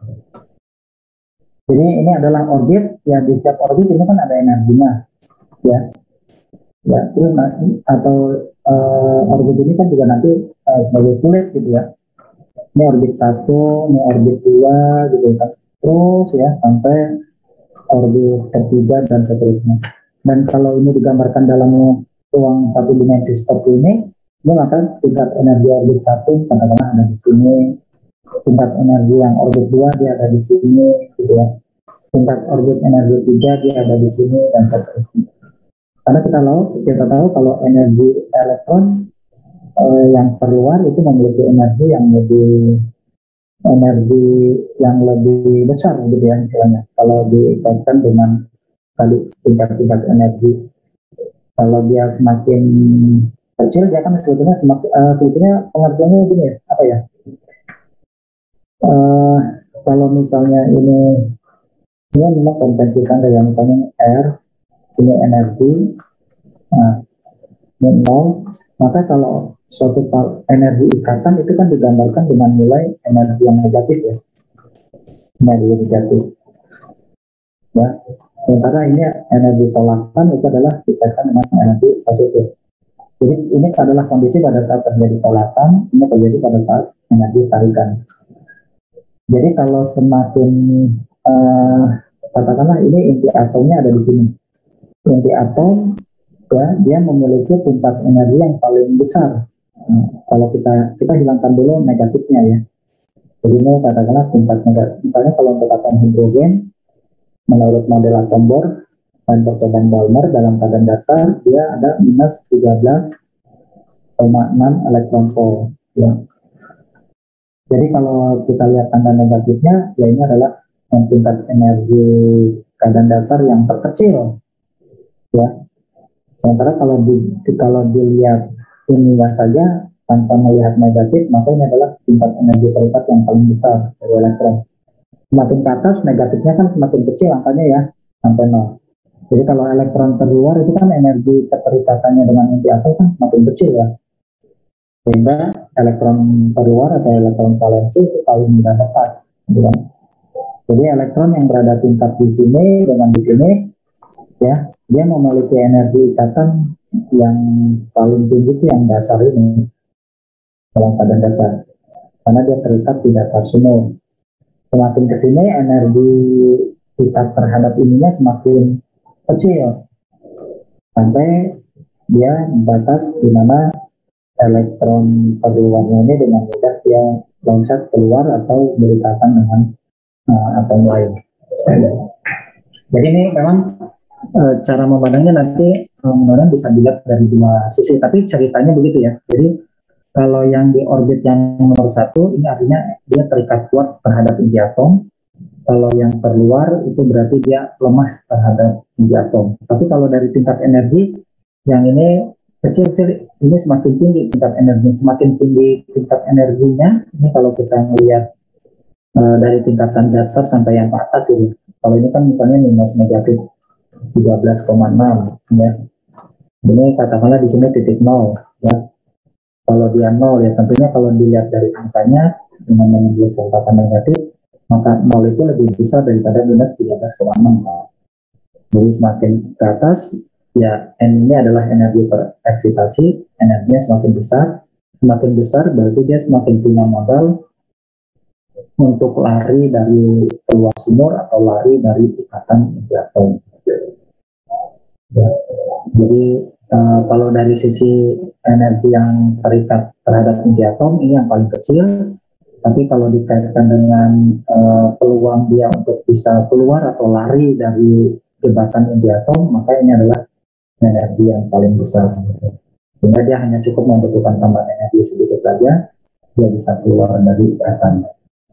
Jadi ini adalah orbit, ya di setiap orbit ini kan ada energinya, ya. Ya, terus nanti atau uh, orbit ini kan juga nanti uh, sebagai kulit gitu ya. Ini orbit satu, ini orbit dua, gitu kan. Terus ya sampai orbit ketiga dan seterusnya. Dan kalau ini digambarkan dalam ruang satu dimensi seperti ini, ini maka tingkat energi orbit satu katakanlah ada di sini, tingkat energi yang orbit dua dia ada di sini, gitu ya. Tingkat orbit energi tiga dia ada di sini dan seterusnya. Karena kita tahu, kita tahu kalau energi elektron eh, yang terluar itu memiliki energi yang lebih energi yang lebih besar gitu ya istilahnya. Kalau dikaitkan dengan tadi tingkat-tingkat energi, kalau dia semakin kecil dia kan sebetulnya semakin uh, sebetulnya pengertiannya gini ya, apa ya? Uh, kalau misalnya ini ini memang konvensikan dari misalnya R, ini energi, nah, ini nol, maka kalau suatu energi ikatan itu kan digambarkan dengan nilai energi yang negatif ya, energi negatif, ya. Sementara ini energi tolakan itu adalah dikaitkan dengan energi positif. Jadi ini adalah kondisi pada saat terjadi tolakan, ini terjadi pada saat energi tarikan. Jadi kalau semakin uh, katakanlah ini inti atomnya ada di sini. Inti atom ya dia memiliki tingkat energi yang paling besar. Nah, kalau kita kita hilangkan dulu negatifnya ya. Jadi ini katakanlah tingkat negatif. Misalnya kalau untuk atom hidrogen, menurut model atom Bohr dan percobaan Balmer dalam keadaan dasar dia ada minus tiga belas koma enam elektron volt. Ya. Jadi kalau kita lihat tanda negatifnya, ya ini adalah yang tingkat energi keadaan dasar yang terkecil. Ya. Sementara kalau di, kalau dilihat ininya saja tanpa melihat negatif, maka ini adalah tingkat energi terikat yang paling besar dari elektron. Semakin ke atas negatifnya kan semakin kecil angkanya ya, sampai nol. Jadi kalau elektron terluar itu kan energi keterikatannya dengan inti atom kan semakin kecil ya. Sehingga elektron terluar atau elektron valensi itu paling mudah lepas. Gitu. Jadi elektron yang berada tingkat di sini dengan di sini, ya, dia memiliki energi ikatan yang paling tinggi itu yang dasar ini, dalam keadaan dasar, karena dia terikat di dasar sumur. Semakin ke sini energi ikat terhadap ininya semakin kecil, sampai dia batas di mana elektron keluarnya ini dengan mudah dia loncat keluar atau berikatan dengan uh, atom lain. Jadi ini memang uh, cara memandangnya nanti mudah-mudahan bisa dilihat dari dua sisi. Tapi ceritanya begitu ya. Jadi kalau yang di orbit yang nomor satu ini artinya dia terikat kuat terhadap inti atom. Kalau yang terluar itu berarti dia lemah terhadap inti atom. Tapi kalau dari tingkat energi yang ini kecil-kecil, ini semakin tinggi tingkat energi, semakin tinggi tingkat energinya. Ini kalau kita melihat uh, dari tingkatan dasar sampai yang ke atas gitu. Kalau ini kan misalnya minus negatif tiga belas koma enam ya. Ini katakanlah di sini titik nol ya. Kalau dia nol ya tentunya kalau dilihat dari angkanya dengan menunjuk angka negatif, maka nol itu lebih besar daripada minus tiga belas koma enam. Jadi semakin ke atas ya, N ini adalah energi tereksitasi, energinya semakin besar. Semakin besar berarti dia semakin punya modal untuk lari dari keluar sumur atau lari dari ikatan inti atom. Ya. Jadi uh, kalau dari sisi energi yang terikat terhadap inti atom ini yang paling kecil, tapi kalau dikaitkan dengan uh, peluang dia untuk bisa keluar atau lari dari jembatan inti atom, maka ini adalah energi yang paling besar. Sehingga dia hanya cukup membutuhkan tambahan energi sedikit saja, dia bisa keluar dari ikatan.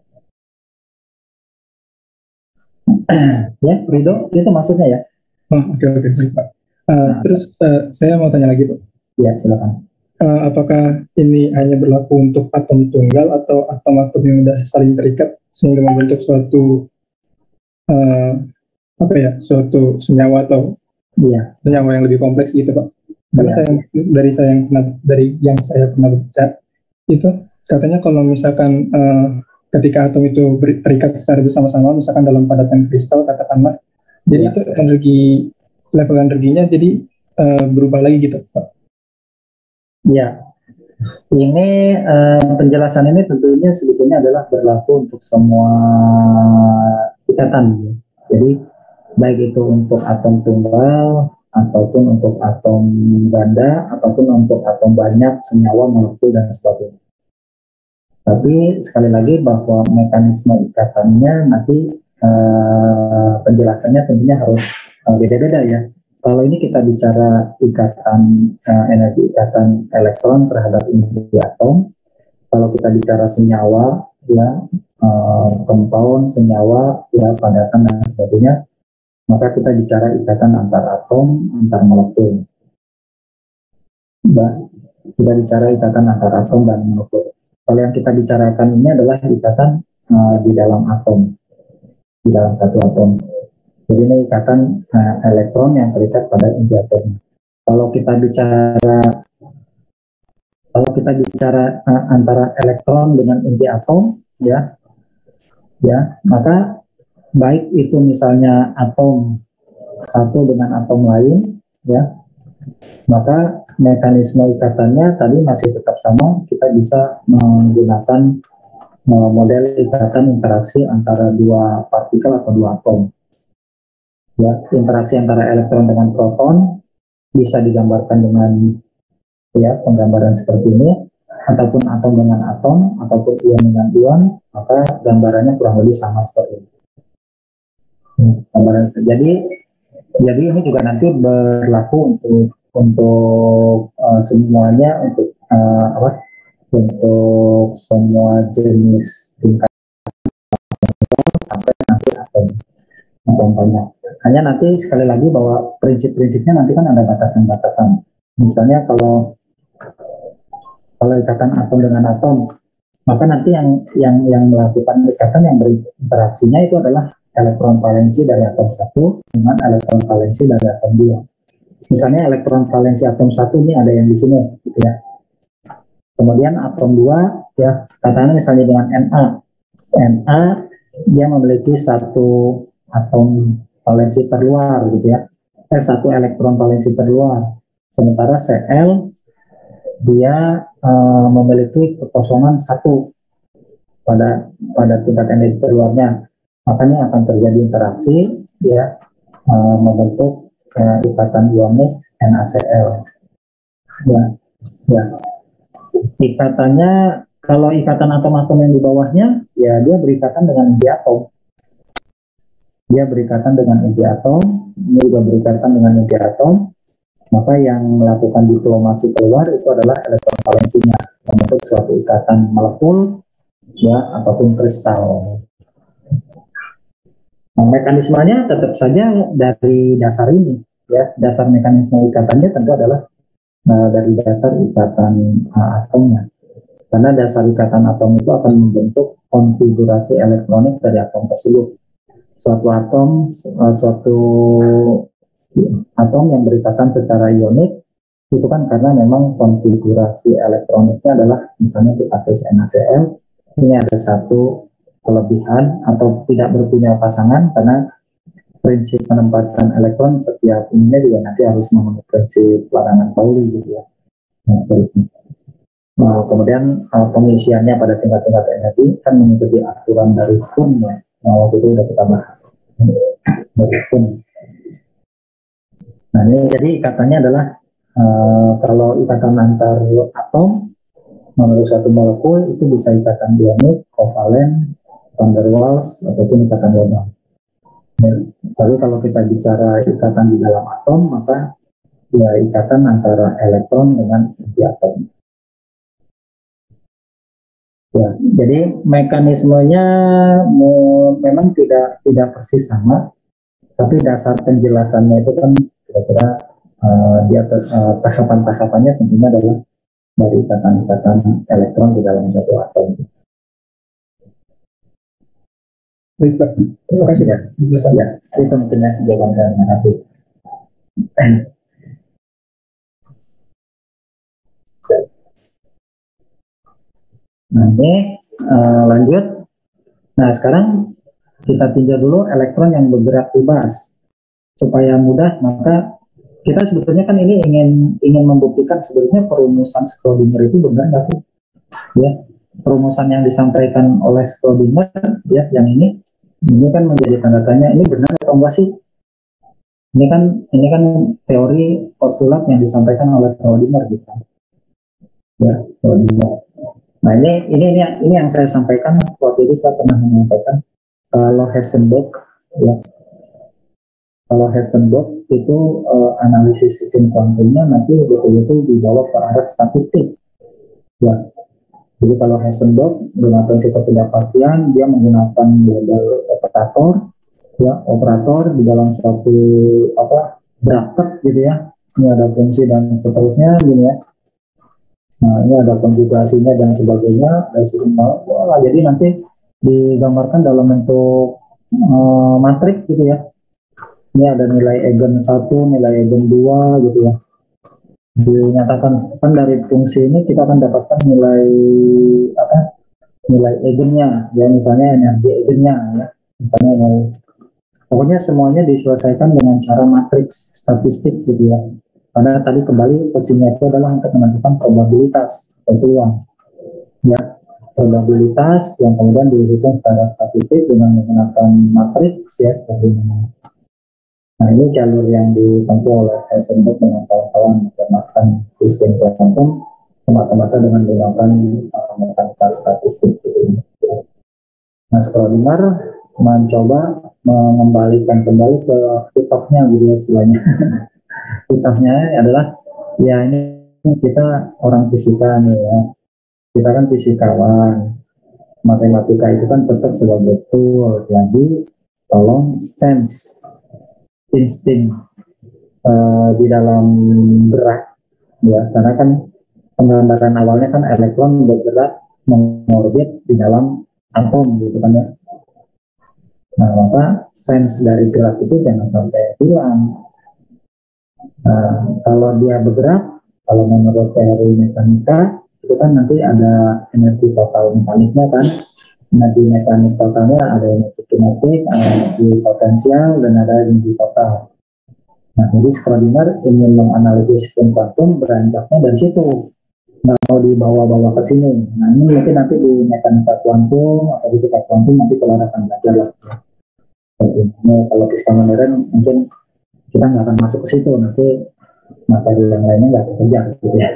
Ya, Rido, itu maksudnya ya? Oh, oke oke baik Pak. Uh, nah, terus uh, saya mau tanya lagi Pak. Ya, silakan. Uh, apakah ini hanya berlaku untuk atom tunggal atau atom-atom yang sudah saling terikat sehingga membentuk suatu uh, apa ya, suatu senyawa atau ya. senyawa yang lebih kompleks gitu Pak? Karena ya. saya dari saya yang pernah dari yang saya pernah baca itu katanya kalau misalkan uh, ketika atom itu terikat secara bersama-sama, misalkan dalam padatan kristal katakanlah, jadi ya. itu energi level energinya jadi uh, berubah lagi gitu Pak. Ya, ini uh, penjelasan ini tentunya sebetulnya adalah berlaku untuk semua ikatan. Jadi baik itu untuk atom tunggal ataupun untuk atom ganda ataupun untuk atom banyak, senyawa, molekul dan sebagainya. Tapi sekali lagi bahwa mekanisme ikatannya nanti uh, penjelasannya tentunya harus uh, beda-beda ya. Kalau ini kita bicara ikatan uh, energi ikatan elektron terhadap inti atom, kalau kita bicara senyawa ya, uh, compound, senyawa ya, padatan dan sebagainya, maka kita bicara ikatan antar atom, antar molekul. Ya, kita bicara ikatan antar atom dan molekul. Kalau yang kita bicarakan ini adalah ikatan uh, di dalam atom, di dalam satu atom. Jadi ini ikatan uh, elektron yang terikat pada inti atom. Kalau kita bicara, kalau kita bicara uh, antara elektron dengan inti atom, ya, ya, maka baik itu misalnya atom satu dengan atom lain, ya, maka mekanisme ikatannya tadi masih tetap sama. Kita bisa menggunakan uh, model ikatan interaksi antara dua partikel atau dua atom. Ya, interaksi antara elektron dengan proton bisa digambarkan dengan ya penggambaran seperti ini, ataupun atom dengan atom, ataupun ion dengan ion, maka gambarannya kurang lebih sama seperti ini. Gambaran. Jadi, jadi ini juga nanti berlaku untuk untuk uh, semuanya, untuk uh, apa? Untuk semua jenis tingkat sampai nanti atom atom banyak. Hanya nanti sekali lagi bahwa prinsip-prinsipnya nanti kan ada batasan-batasan. Misalnya kalau kalau ikatan atom dengan atom, maka nanti yang yang yang melakukan ikatan yang berinteraksinya itu adalah elektron valensi dari atom satu dengan elektron valensi dari atom dua. Misalnya elektron valensi atom satu ini ada yang di sini, gitu ya. Kemudian atom dua, ya, katakanlah misalnya dengan Na. Na dia memiliki satu atom valensi terluar, gitu ya. Eh, satu elektron valensi terluar. Sementara Cl dia uh, memiliki kekosongan satu pada pada tingkat energi terluarnya. Makanya akan terjadi interaksi, ya, uh, membentuk uh, ikatan ionik NaCl. Ya, ya. Ikatannya, kalau ikatan atom-atom yang di bawahnya, ya dia berikatan dengan inti atom. Dia berikatan dengan inti atom, ini juga berikatan dengan inti atom. Maka yang melakukan diplomasi keluar itu adalah elektron valensinya, membentuk suatu ikatan molekul, ya, ataupun kristal. Nah, mekanismenya tetap saja dari dasar ini, ya, dasar mekanisme ikatannya tentu adalah uh, dari dasar ikatan uh, atomnya. Karena dasar ikatan atom itu akan membentuk konfigurasi elektronik dari atom tersebut. Suatu atom, uh, suatu atom yang berikatan secara ionik itu kan karena memang konfigurasi elektroniknya adalah misalnya kita tes NaCl, ini ada satu kelebihan atau tidak berpunya pasangan karena prinsip penempatan elektron setiap ininya juga nanti harus memenuhi prinsip larangan Pauli gitu ya. Nah, terusnya. Nah, kemudian uh, pengisiannya pada tingkat-tingkat energi kan mengikuti aturan dari Kuhn ya. Nah, waktu itu sudah kita bahas dari Kuhn. Nah, ini jadi ikatannya adalah uh, kalau ikatan antar atom menurut satu molekul itu bisa ikatan ionik, kovalen, van der Waals ataupun ikatan logam. Tapi kalau kita bicara ikatan di dalam atom, maka ya ikatan antara elektron dengan inti atom. Ya, jadi mekanismenya memang tidak tidak persis sama, tapi dasar penjelasannya itu kan kira-kira uh, di atas uh, tahapan-tahapannya tentunya adalah dari ikatan-ikatan elektron di dalam satu atom. Baik, Pak. Terima kasih, Pak. Ya, itu mungkin ya jawaban saya. Terima kasih. Nah, ini uh, lanjut. Nah, sekarang kita tinjau dulu elektron yang bergerak bebas. Supaya mudah, maka kita sebetulnya kan ini ingin ingin membuktikan sebetulnya perumusan Schrödinger itu benar nggak sih? Ya, perumusan yang disampaikan oleh Schrödinger ya, yang ini ini kan menjadi tanda tanya, ini benar atau enggak sih? Ini kan ini kan teori postulat yang disampaikan oleh Schrödinger gitu. Ya, Schrödinger. Nah, ini ini ini ini yang saya sampaikan waktu itu saya pernah menyampaikan kalau Heisenberg ya. Kalau Heisenberg itu uh, analisis sistem kuantumnya nanti betul-betul dibawa ke arah statistik. Ya. Jadi kalau Heisenberg dengan prinsip ketidakpastian, dia menggunakan label operator, ya operator di dalam suatu apa bracket gitu ya. Ini ada fungsi dan seterusnya, gini ya. Nah ini ada konjugasinya dan sebagainya. Dan sebagainya. Wah, jadi nanti digambarkan dalam bentuk uh, matriks gitu ya. Ini ada nilai eigen satu, nilai eigen dua gitu ya. Dinyatakan kan dari fungsi ini kita akan dapatkan nilai apa nilai eigennya ya, misalnya energi eigennya ya, misalnya nilai, pokoknya semuanya diselesaikan dengan cara matriks statistik gitu ya, karena tadi kembali posisinya itu adalah untuk menentukan probabilitas peluang ya, probabilitas yang kemudian dihitung secara statistik dengan menggunakan matriks ya seperti ini. Nah ini jalur yang ditempuh oleh Heisenberg dengan kawan-kawan mencernakan sistem kuantum semata-mata dengan menggunakan uh, mekanika statistik. Nah Schrödinger mencoba mengembalikan kembali ke kitabnya gitu ya istilahnya. Kitabnya adalah ya ini kita orang fisika nih ya, kita kan fisikawan, matematika itu kan tetap sebagai tool, jadi tolong sense insting uh, di dalam gerak ya, karena kan penggambaran awalnya kan elektron bergerak mengorbit di dalam atom gitu kan ya. Nah maka sense dari gerak itu jangan sampai hilang. Nah kalau dia bergerak, kalau menurut teori mekanika itu kan nanti ada energi total mekaniknya kan. Energi mekanik totalnya ada energi kinetik, ada energi potensial, dan ada energi total. Nah, jadi Schrödinger ingin menganalisis sistem kuantum beranjaknya dari situ, nggak mau dibawa-bawa ke sini. Nah, ini mungkin nanti di mekanika kuantum atau fisika kuantum nanti saudara akan belajar lah. Ini kalau fisika modern mungkin kita nggak akan masuk ke situ, nanti materi yang lainnya nggak kekejar gitu ya.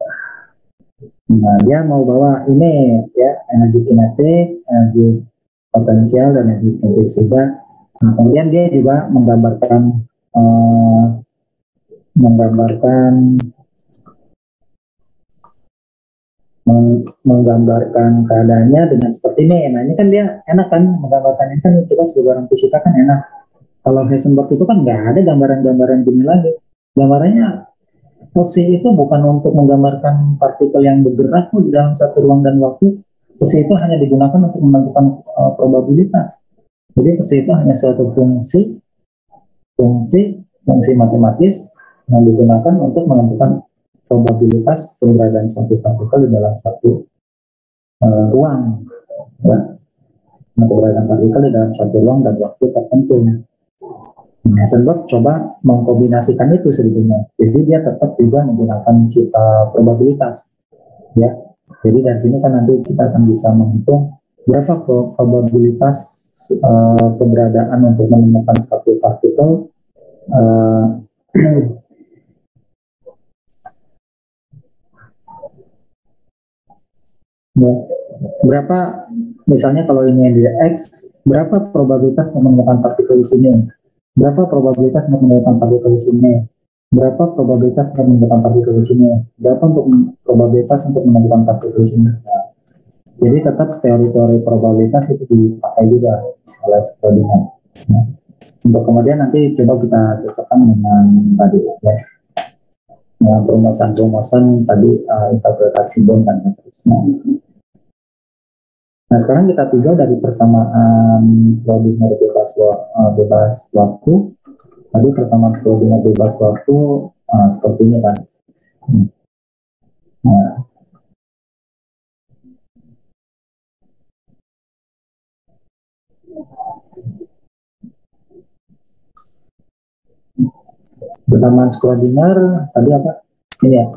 Nah, dia mau bawa ini ya, energi kinetik, energi potensial, dan energi kinetik juga. Nah, kemudian dia juga menggambarkan uh, menggambarkan meng, menggambarkan keadaannya dengan seperti ini. Nah, ini kan dia enak kan menggambarkan ini kan, kita sebagai orang fisika kan enak. Kalau Heisenberg itu kan nggak ada gambaran-gambaran gini lagi. Gambarannya posisi itu bukan untuk menggambarkan partikel yang bergerak di dalam satu ruang dan waktu, Psi itu hanya digunakan untuk menentukan uh, probabilitas. Jadi psi itu hanya suatu fungsi, fungsi, fungsi matematis yang digunakan untuk menentukan probabilitas keberadaan suatu partikel di dalam satu uh, ruang, ya. Nah, keberadaan partikel di dalam satu ruang dan waktu tertentu. Nah, Heisenberg coba mengkombinasikan itu sebetulnya. Jadi dia tetap juga menggunakan uh, probabilitas, ya. Jadi dari sini kan nanti kita akan bisa menghitung berapa probabilitas uh, keberadaan untuk menemukan satu partikel. Uh, ya, berapa misalnya kalau ini yang di X, berapa probabilitas menemukan partikel di sini? Berapa probabilitas untuk menemukan partikel di sini? Berapa probabilitas untuk menemukan partikel di sini? Berapa untuk probabilitas untuk menemukan partikel di sini? Nah, jadi tetap teori-teori probabilitas itu dipakai juga oleh Schrödinger. Nah, untuk kemudian nanti coba kita cocokkan dengan tadi, ya, dengan perumusan-perumusan tadi, uh, interpretasi Born dan seterusnya. Nah, sekarang kita tinggal dari persamaan Schrödinger bebas, uh, bebas waktu. Tadi persamaan Schrödinger bebas waktu uh, seperti ini kan. Nah, persamaan Schrödinger tadi apa? Ini ya.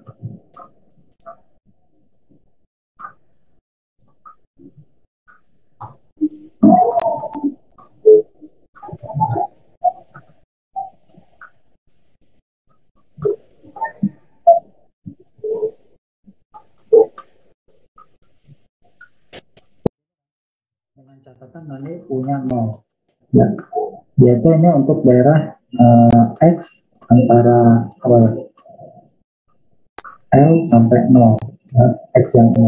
Dengan catatan nanti punya nol, ya. Yaitu ini untuk daerah uh, X antara apa, L sampai nol, ya, X yang ini,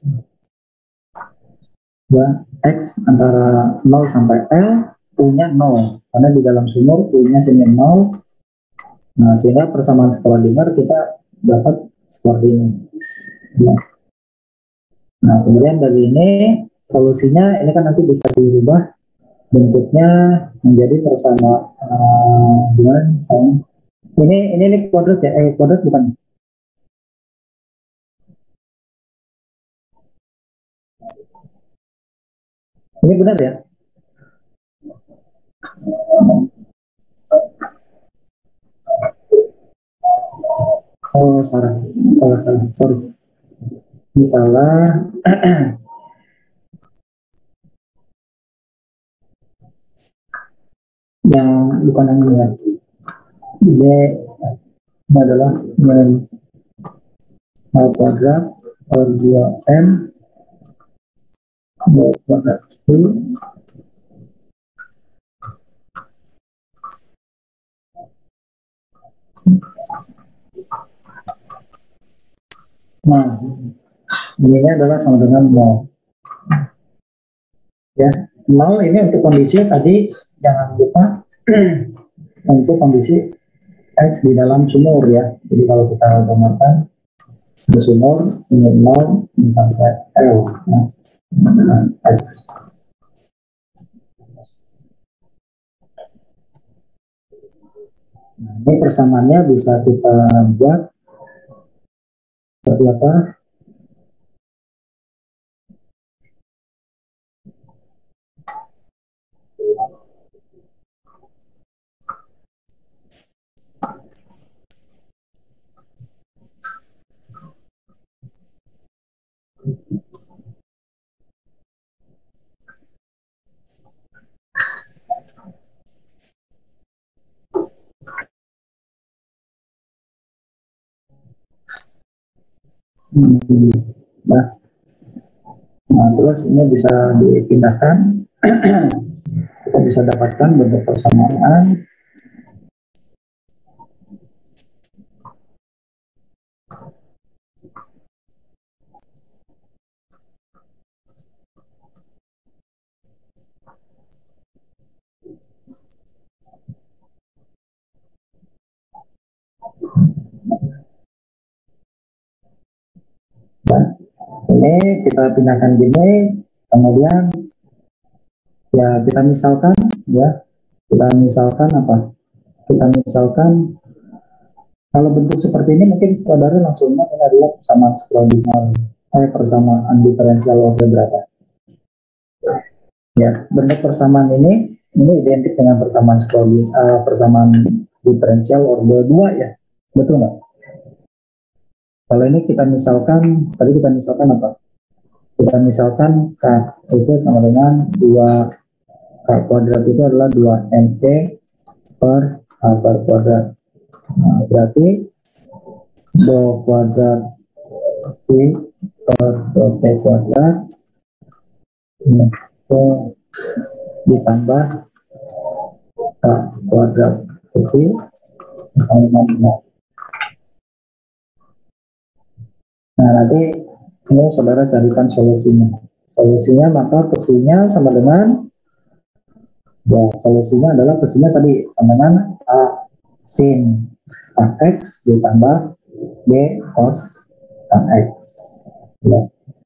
ya, X antara nol sampai L punya nol, karena di dalam sumur punya sini nol. Nah, sehingga persamaan Schrödinger kita dapat seperti ini, ya. Nah, kemudian dari ini solusinya ini kan nanti bisa diubah bentuknya menjadi persamaan uh, gimana nih? Ini ini ini kuadrat ya, eh kuadrat bukan? Ini benar ya? Oh, salah, salah, salah, sorry. Ini salah. Yang bukan yang ini ya. Ini, ini adalah ini L kuadrat per dua M dua kuadrat itu. Nah, ini adalah sama dengan nol. Ya, nol ini untuk kondisi tadi, jangan lupa untuk kondisi X di dalam sumur ya. Jadi kalau kita gambarkan di sumur ini nol sampai L, ya, dengan X. Nah, ini persamaannya bisa kita buat seperti apa? Hmm. Nah, nah, terus ini bisa dipindahkan. Kita bisa dapatkan bentuk persamaan. Dan Ini kita pindahkan gini, kemudian ya kita misalkan ya, kita misalkan apa? Kita misalkan kalau bentuk seperti ini mungkin saudara langsung ingat ini adalah persamaan skrodinal, eh persamaan diferensial order berapa? Ya, bentuk persamaan ini ini identik dengan persamaan skrodinal, uh, persamaan diferensial order dua ya, betul nggak? Kalau ini kita misalkan, tadi kita misalkan apa? Kita misalkan K itu sama dengan dua K kuadrat itu adalah dua M P per H bar kuadrat. Nah, berarti dua kuadrat P per dua P kuadrat itu ditambah K kuadrat P sama dengan nol. Nah, nanti ini saudara carikan solusinya. Solusinya maka Pesinya sama dengan, ya solusinya adalah Pesinya tadi sama dengan A sin tan X ditambah B cos tan X. Ya.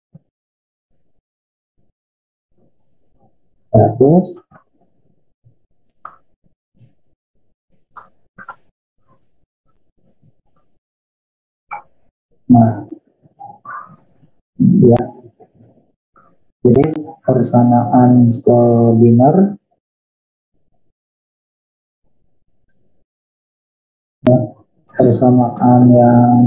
Terus nah ya, jadi persamaan Schrödinger ya, persamaan yang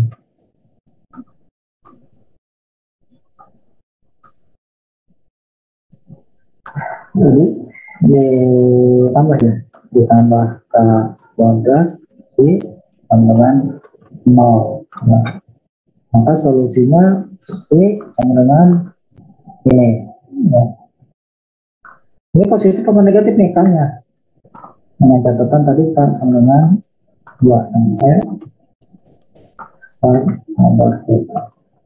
jadi ditambah ya, ditambah K kuadrat di dengan nol. Nah, maka solusinya C sama dengan ini. Ya. Ini positif apa negatif nih K-nya? Dengan catatan tadi K sama dengan dua M L per H bar kuadrat.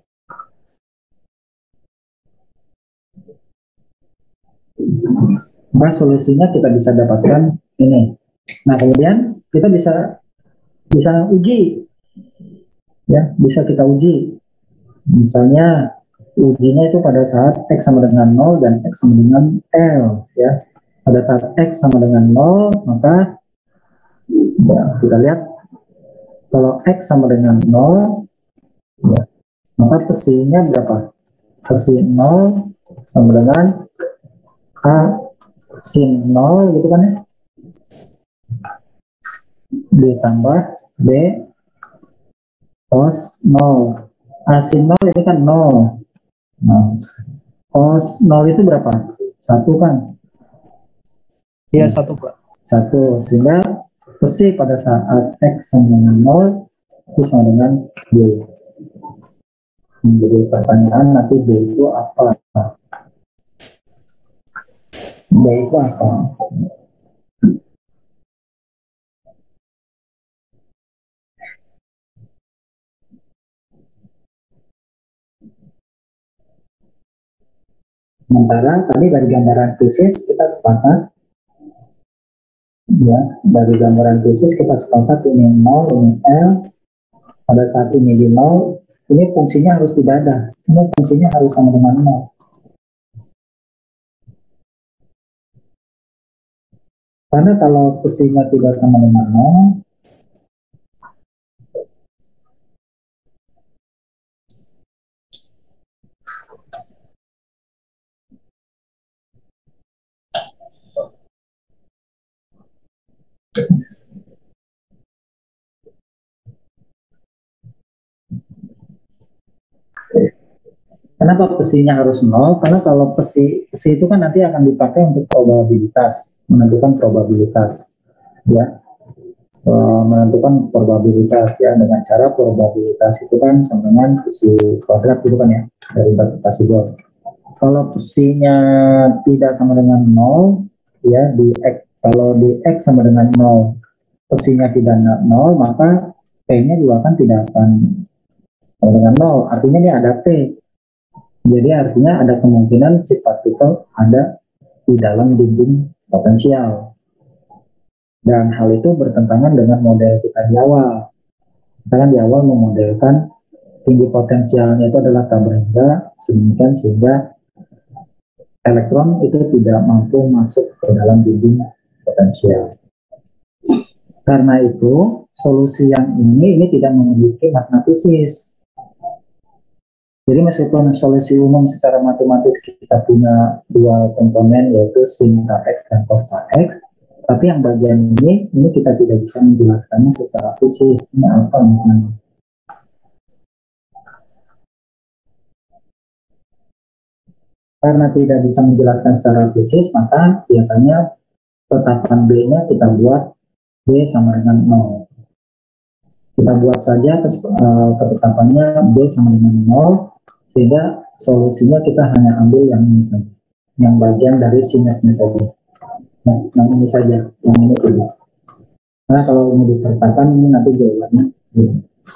Maka solusinya kita bisa dapatkan ini. Nah, kemudian kita bisa bisa uji. Ya, bisa kita uji. Misalnya ujinya itu pada saat X sama dengan nol dan X sama dengan L ya. Pada saat X sama dengan nol, maka ya, kita lihat kalau X sama dengan nol ya, maka Pesinya berapa? Pesi nol sama dengan K sin nol gitu kan ya, ditambah B cos nol. A sin nol ini kan nol. Nah, cos nol itu berapa? Satu kan? Iya, satu Pak. Satu, sehingga Pesi pada saat X sama dengan nol itu sama dengan B. Jadi pertanyaan nanti B itu apa? B itu apa? Sementara tadi dari gambaran fisis kita sepakat, ya dari gambaran fisis kita sepakat ini nol, ini L. Pada saat ini di nol, ini fungsinya harus tidak ada. Ini fungsinya harus sama dengan nol. Karena kalau fungsinya tidak sama dengan nol, kenapa Pesinya harus nol? Karena kalau Pesi, Pesi itu kan nanti akan dipakai untuk probabilitas, menentukan probabilitas, ya, e, menentukan probabilitas ya dengan cara probabilitas itu kan sama dengan Pesi kuadrat gitu kan ya dari batu Poisson. Kalau Pesinya tidak sama dengan nol, ya di X, kalau di X sama dengan nol, Pesinya tidak nol, maka P-nya juga kan tidak akan sama dengan nol. Artinya dia ada P. Jadi artinya ada kemungkinan si partikel ada di dalam dinding potensial. Dan hal itu bertentangan dengan model kita di awal. Kita kan di awal memodelkan tinggi potensialnya itu adalah K bar hingga sedemikian sehingga elektron itu tidak mampu masuk ke dalam dinding potensial. Karena itu, solusi yang ini ini tidak memiliki makna fisis. Jadi meskipun solusi umum secara matematis kita punya dua komponen yaitu sin X dan cos X, tapi yang bagian ini ini kita tidak bisa menjelaskannya secara fisis. Ini apa maknanya? Karena tidak bisa menjelaskan secara fisis, maka biasanya tetapan B-nya kita buat B sama dengan nol. Kita buat saja ketetapannya B sama dengan nol, sehingga solusinya kita hanya ambil yang ini saja, yang bagian dari sinusnya saja. Nah, yang ini saja, yang ini tidak. Karena kalau ini disertakan, ini nanti jawabannya ini.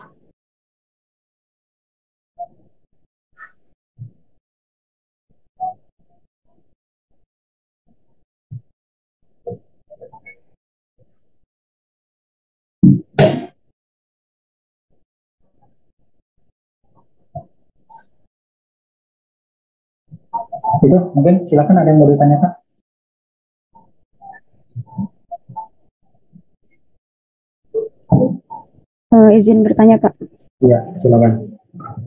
Itu mungkin silakan ada yang mau ditanyakan. Uh, izin bertanya Pak. Iya, silakan.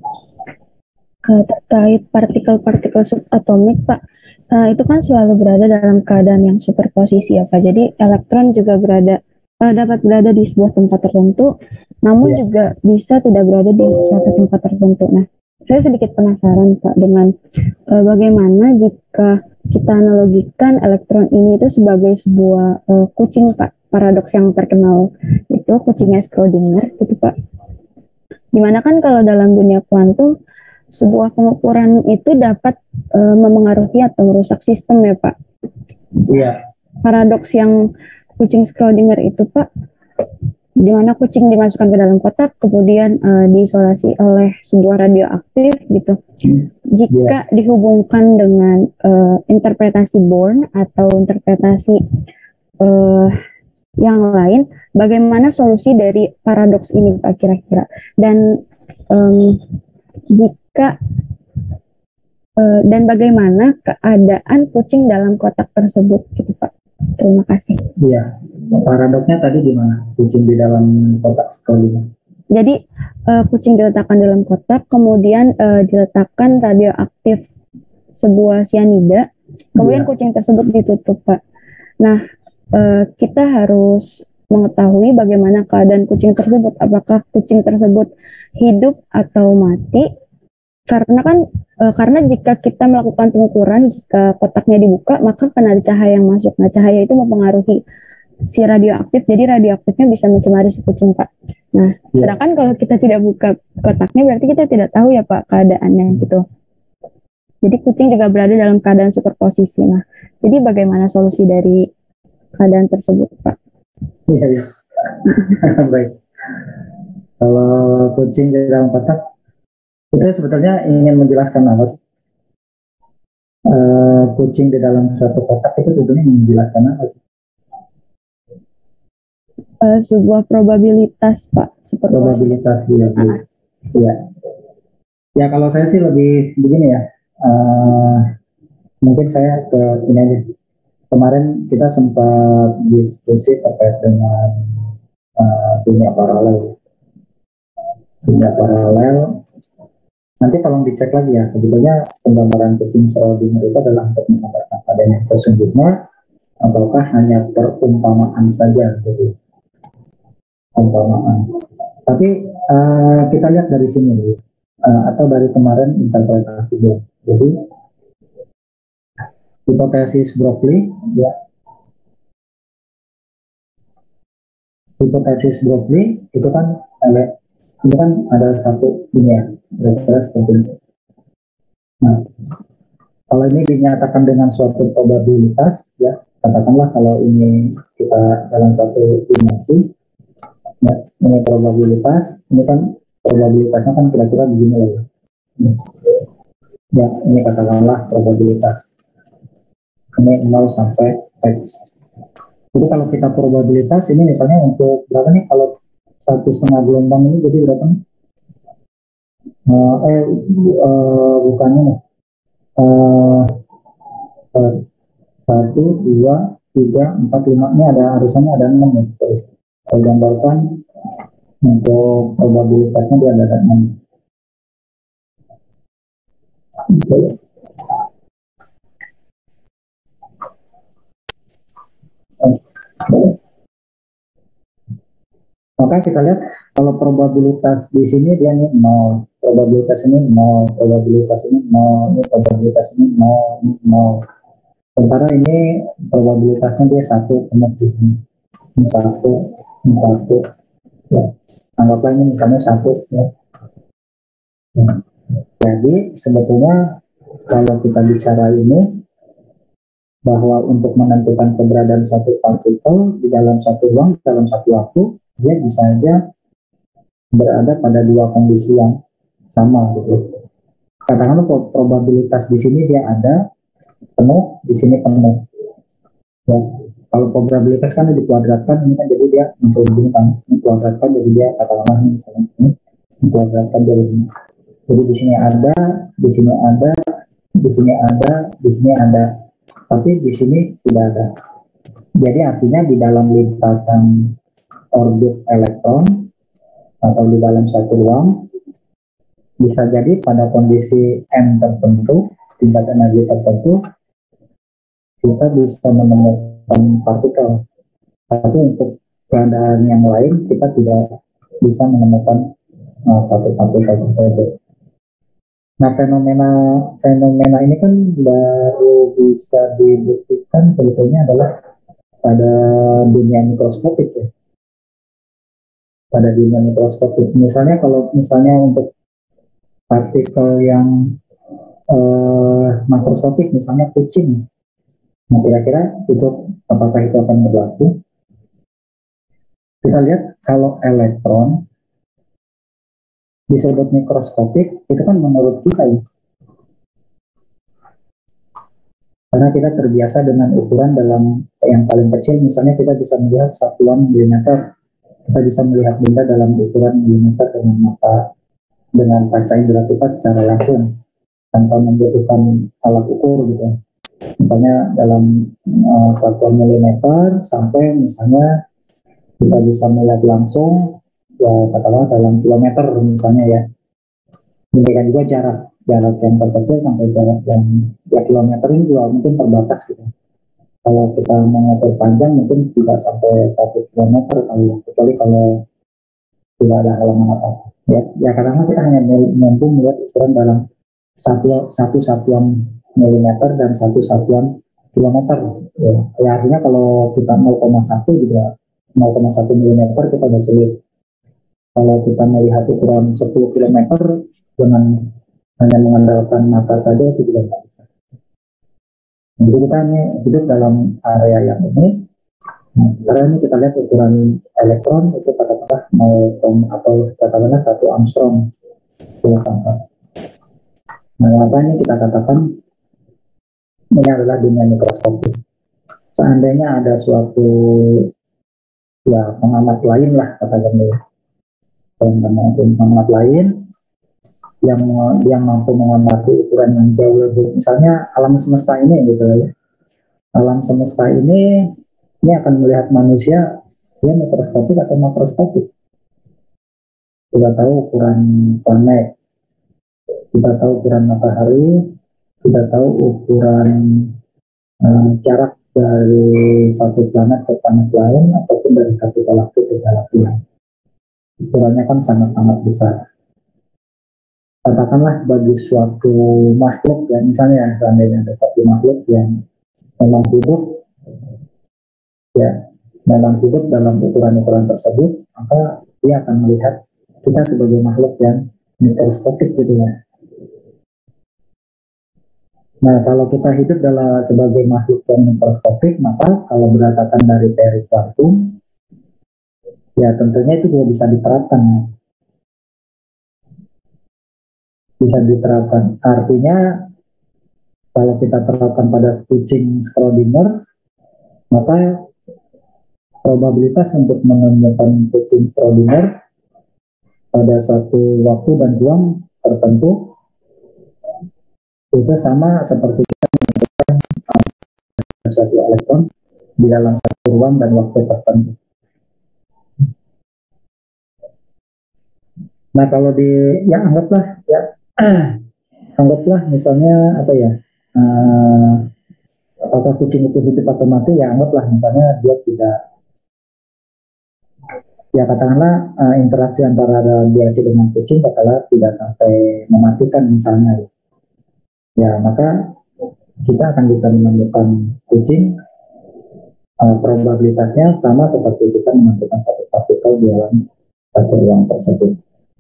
Uh, terkait partikel-partikel subatomik Pak, uh, itu kan selalu berada dalam keadaan yang superposisi ya Pak. Jadi elektron juga berada uh, dapat berada di sebuah tempat tertentu, namun yeah. juga bisa tidak berada di suatu tempat tertentu. Nah, saya sedikit penasaran Pak dengan uh, bagaimana jika kita analogikan elektron ini itu sebagai sebuah uh, kucing Pak, paradoks yang terkenal itu kucingnya Schrödinger gitu Pak. Dimana kan kalau dalam dunia kuantum sebuah pengukuran itu dapat uh, memengaruhi atau merusak sistem ya Pak. Iya. Paradoks yang kucing Schrödinger itu Pak, di mana kucing dimasukkan ke dalam kotak, kemudian uh, diisolasi oleh sebuah radioaktif gitu. Jika yeah. dihubungkan dengan uh, interpretasi Born atau interpretasi uh, yang lain, bagaimana solusi dari paradoks ini Pak kira-kira? Dan um, jika uh, dan bagaimana keadaan kucing dalam kotak tersebut gitu Pak? Terima kasih. Iya. Paradoksnya tadi di mana? Kucing di dalam kotak Schrödinger. Jadi uh, kucing diletakkan dalam kotak, kemudian uh, diletakkan radioaktif sebuah sianida, kemudian yeah. kucing tersebut ditutup Pak. Nah, uh, kita harus mengetahui bagaimana keadaan kucing tersebut, apakah kucing tersebut hidup atau mati. Karena kan uh, karena jika kita melakukan pengukuran, jika kotaknya dibuka, maka akan ada cahaya yang masuk. Nah, cahaya itu mempengaruhi si radioaktif, jadi radioaktifnya bisa mencemari si kucing Pak. Nah, ya. Sedangkan kalau kita tidak buka kotaknya, berarti kita tidak tahu ya Pak keadaannya gitu. Jadi kucing juga berada dalam keadaan superposisi. Nah, jadi bagaimana solusi dari keadaan tersebut Pak? Iya, iya. Baik. Kalau kucing di dalam kotak, kita sebetulnya ingin menjelaskan apa sih? Uh, kucing di dalam suatu kotak itu sebetulnya menjelaskan apa sih? Uh, sebuah probabilitas Pak. Probabilitas ya. Ah. Ya. Ya kalau saya sih lebih begini ya. Uh, mungkin saya ke ini aja. Kemarin kita sempat diskusi terkait dengan uh, dunia paralel. Dunia paralel. Nanti tolong dicek lagi ya, sebetulnya penggambaran kucing Schrödinger itu adalah untuk menggambarkan keadaan yang sesungguhnya ataukah hanya perumpamaan saja gitu. Perumpamaan. Tapi uh, kita lihat dari sini uh, atau dari kemarin interpretasi dia. Jadi hipotesis Broglie ya. Hipotesis Broglie itu kan ele itu kan ada satu ini ya, kira-kira seperti itu. Nah, kalau ini dinyatakan dengan suatu probabilitas, ya, katakanlah kalau ini kita dalam satu dimensi, ya, ini probabilitas, ini kan probabilitasnya kan kira-kira begini lah ya. Ya, ini katakanlah probabilitas. Ini nol sampai X. Jadi kalau kita probabilitas, ini misalnya untuk berapa nih, kalau satu setengah gelombang ini jadi berapa nih? Uh, eh, uh, bukannya nih. Uh, uh, satu, dua, tiga, empat, lima. Ini ada harusnya ada enam ya. Saya gambarkan untuk probabilitasnya dia ada enam. Okay. Maka kita lihat kalau probabilitas di sini dia nih nol, probabilitas ini nol, probabilitas ini nol, ini probabilitas ini nol, ini nol. Sementara ini probabilitasnya dia satu, kemudian ini satu, ini satu. Ya. Anggaplah ini misalnya satu. Ya. Ya. Jadi sebetulnya kalau kita bicara ini bahwa untuk menentukan keberadaan satu partikel di dalam satu ruang, dalam satu waktu, dia bisa saja berada pada dua kondisi yang sama gitu. Katakanlah probabilitas di sini dia ada penuh, di sini penuh. Ya. Kalau probabilitas kan dikuadratkan, ini kan jadi dia menjadi kan dikuadratkan jadi dia katakanlah ini ini dikuadratkan jadi ini. Jadi di sini ada, di sini ada, di sini ada, di sini ada, tapi di sini tidak ada. Jadi artinya di dalam lintasan orbit elektron atau di dalam satu ruang bisa jadi pada kondisi M tertentu, tingkat energi tertentu, kita bisa menemukan partikel. Tapi untuk keadaan yang lain kita tidak bisa menemukan uh, satu partikel tersebut. Nah, fenomena fenomena ini kan baru bisa dibuktikan sebetulnya adalah pada dunia mikroskopik ya. Pada dunia mikroskopik. Misalnya kalau misalnya untuk partikel yang eh, makroskopik, misalnya kucing. Nah, kira-kira itu apakah itu akan berlaku? Kita lihat kalau elektron disebut mikroskopik, itu kan menurut kita ya. Karena kita terbiasa dengan ukuran dalam yang paling kecil, misalnya kita bisa melihat satuan milimeter. Kita bisa melihat benda dalam ukuran milimeter dengan mata, dengan kaca indera kita secara langsung tanpa membutuhkan alat ukur gitu. Misalnya dalam uh, satuan milimeter sampai misalnya kita bisa melihat langsung ya katakanlah dalam kilometer misalnya ya. Demikian juga jarak jarak yang terkecil sampai jarak yang ya kilometer ini juga mungkin terbatas gitu. Kalau kita mengukur panjang mungkin tidak sampai satu kilometer kali ya, kecuali kalau tidak ada halangan apa. Ya, ya karena kita hanya mampu melihat ukuran dalam satu satu satuan milimeter dan satu satuan kilometer. Ya, ya artinya kalau kita nol koma satu juga nol koma satu milimeter kita sudah sulit. Kalau kita melihat ukuran sepuluh kilometer dengan hanya mengandalkan mata saja itu tidak bisa. Jadi kita ini hidup dalam area yang ini. Nah, sekarang ini kita lihat ukuran elektron itu katakanlah nol atau katakanlah satu angstrom. Nah, apa ini kita katakan ini adalah dunia mikroskopik. Seandainya ada suatu ya pengamat lain lah katakanlah pengamat lain yang yang mampu mengamati ukuran yang jauh lebih, misalnya alam semesta ini gitu ya. Alam semesta ini ini akan melihat manusia dia mikroskopik atau makroskopik. Kita tahu ukuran planet, kita tahu ukuran matahari, kita tahu ukuran uh, jarak dari satu planet ke planet lain ataupun dari satu galaksi ke galaksi lain. Ukurannya kan sangat-sangat besar. Katakanlah bagi suatu makhluk ya, misalnya seandainya ada satu makhluk yang memang hidup ya memang hidup dalam ukuran-ukuran tersebut, maka dia akan melihat kita sebagai makhluk yang mikroskopik gitu ya. Nah, kalau kita hidup dalam sebagai makhluk yang mikroskopik, maka kalau berdasarkan dari teori kuantum, ya tentunya itu juga bisa diterapkan. Bisa diterapkan. Artinya, kalau kita terapkan pada kucing Schrödinger, maka probabilitas untuk menemukan kucing Schrödinger pada satu waktu dan ruang tertentu itu sama seperti satu elektron di dalam satu ruang dan waktu tertentu. Nah kalau di ya anggaplah ya anggaplah misalnya apa ya uh, apakah kucing itu hidup atau mati, ya anggaplah misalnya dia tidak, ya katakanlah uh, interaksi antara radiasi dengan kucing katakanlah tidak sampai mematikan misalnya, ya maka kita akan bisa menemukan kucing uh, probabilitasnya sama seperti kita menentukan satu partikel di dalam satu ruang tersebut.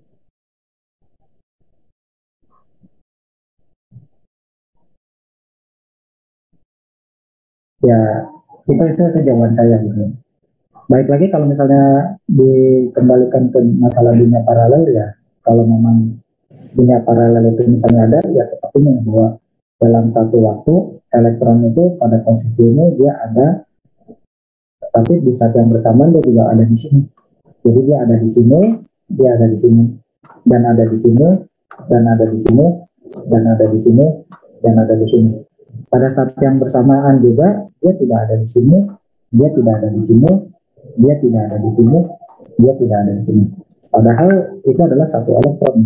Ya itu itu, itu jawaban saya gitu. Baik lagi kalau misalnya dikembalikan ke masalah dunia paralel, ya kalau memang dunia paralel itu misalnya ada, ya sepertinya bahwa dalam satu waktu elektron itu pada posisi ini dia ada, tapi di saat yang bersamaan dia juga ada di sini. Jadi dia ada di sini, dia ada di sini, dan ada di sini, dan ada di sini, dan ada di sini, dan ada di sini. Pada saat yang bersamaan juga dia tidak ada di sini, dia tidak ada di sini, dia tidak ada di sini, dia tidak ada di sini. Padahal itu adalah satu elektron.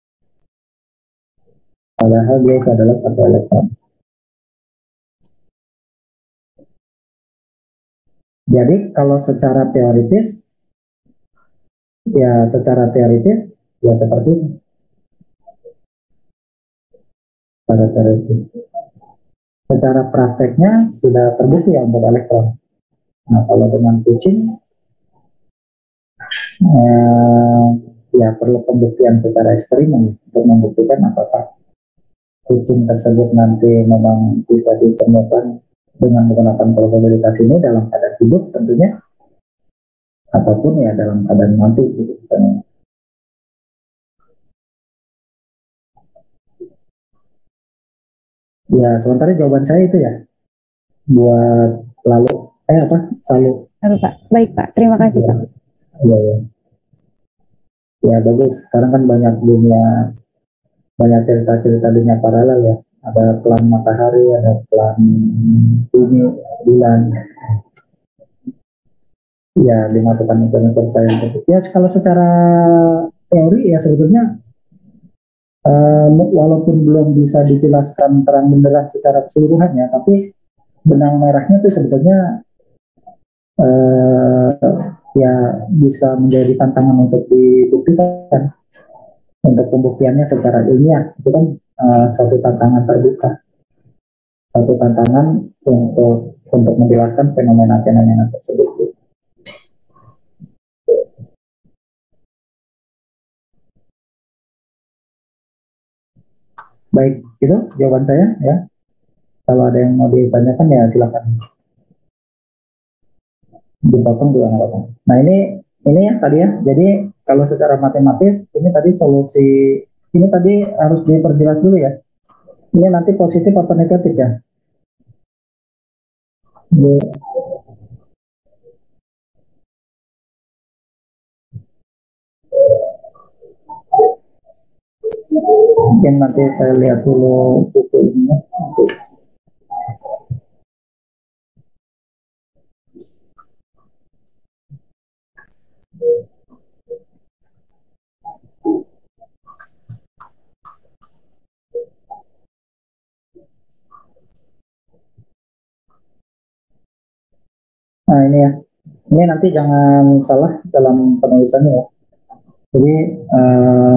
Padahal dia itu adalah satu elektron. Jadi kalau secara teoritis, ya secara teoritis ya seperti ini. Pada teoritis. Secara prakteknya sudah terbukti ya untuk elektron. Nah kalau dengan kucing, eh, ya perlu pembuktian secara eksperimen untuk membuktikan apakah kucing tersebut nanti memang bisa ditemukan dengan menggunakan probabilitas ini dalam keadaan hidup tentunya, ataupun ya dalam keadaan mati gitu misalnya. Ya sementara jawaban saya itu ya buat lalu eh apa selalu. Lalu Pak, baik Pak, terima kasih ya, Pak. Iya ya. Ya bagus. Sekarang kan banyak dunia, banyak cerita-cerita dunia paralel ya. Ada pelan matahari, ada pelan bumi, bulan. Ya dimasukkan unsur-unsur saintifik. Ya kalau secara teori ya sebetulnya uh, walaupun belum bisa dijelaskan terang benderang secara keseluruhan ya, tapi benang merahnya itu sebetulnya uh, ya bisa menjadi tantangan untuk dibuktikan. Untuk pembuktiannya secara ilmiah itu kan uh, satu tantangan terbuka, satu tantangan untuk untuk menjelaskan fenomena-fenomena tersebut. Baik, itu jawaban saya ya. Kalau ada yang mau ditanyakan ya silakan. Dipotong juga nggak apa-apa. Nah ini ini ya tadi ya. Jadi kalau secara matematis ini tadi solusi ini tadi harus diperjelas dulu ya. Ini nanti positif atau negatif ya? Ini. Mungkin nanti saya lihat dulu buku ini. Nah ini ya, ini nanti jangan salah dalam penulisannya ya. Jadi uh,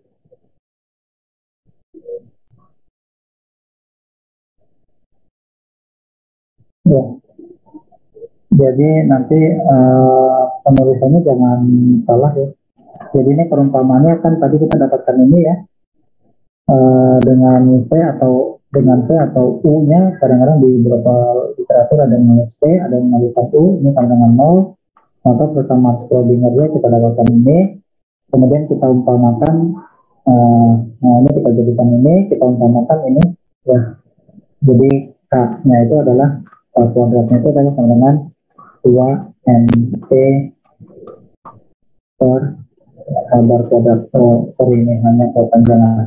ya, jadi nanti uh, penulisannya jangan salah ya. Jadi ini perumpamaannya kan tadi kita dapatkan ini ya, uh, dengan P atau dengan P atau U-nya kadang-kadang di beberapa literatur ada yang menulis P, ada yang menulis U, ini sama dengan nol. Maka persamaan Schrödinger kita dapatkan ini, kemudian kita umpamakan, uh, nah ini kita jadikan ini, kita umpamakan ini, ya. Jadi K-nya itu adalah K kuadratnya itu adalah sama dengan dua N T per kabar kuadrat, oh, sorry ini hanya kepanjangan.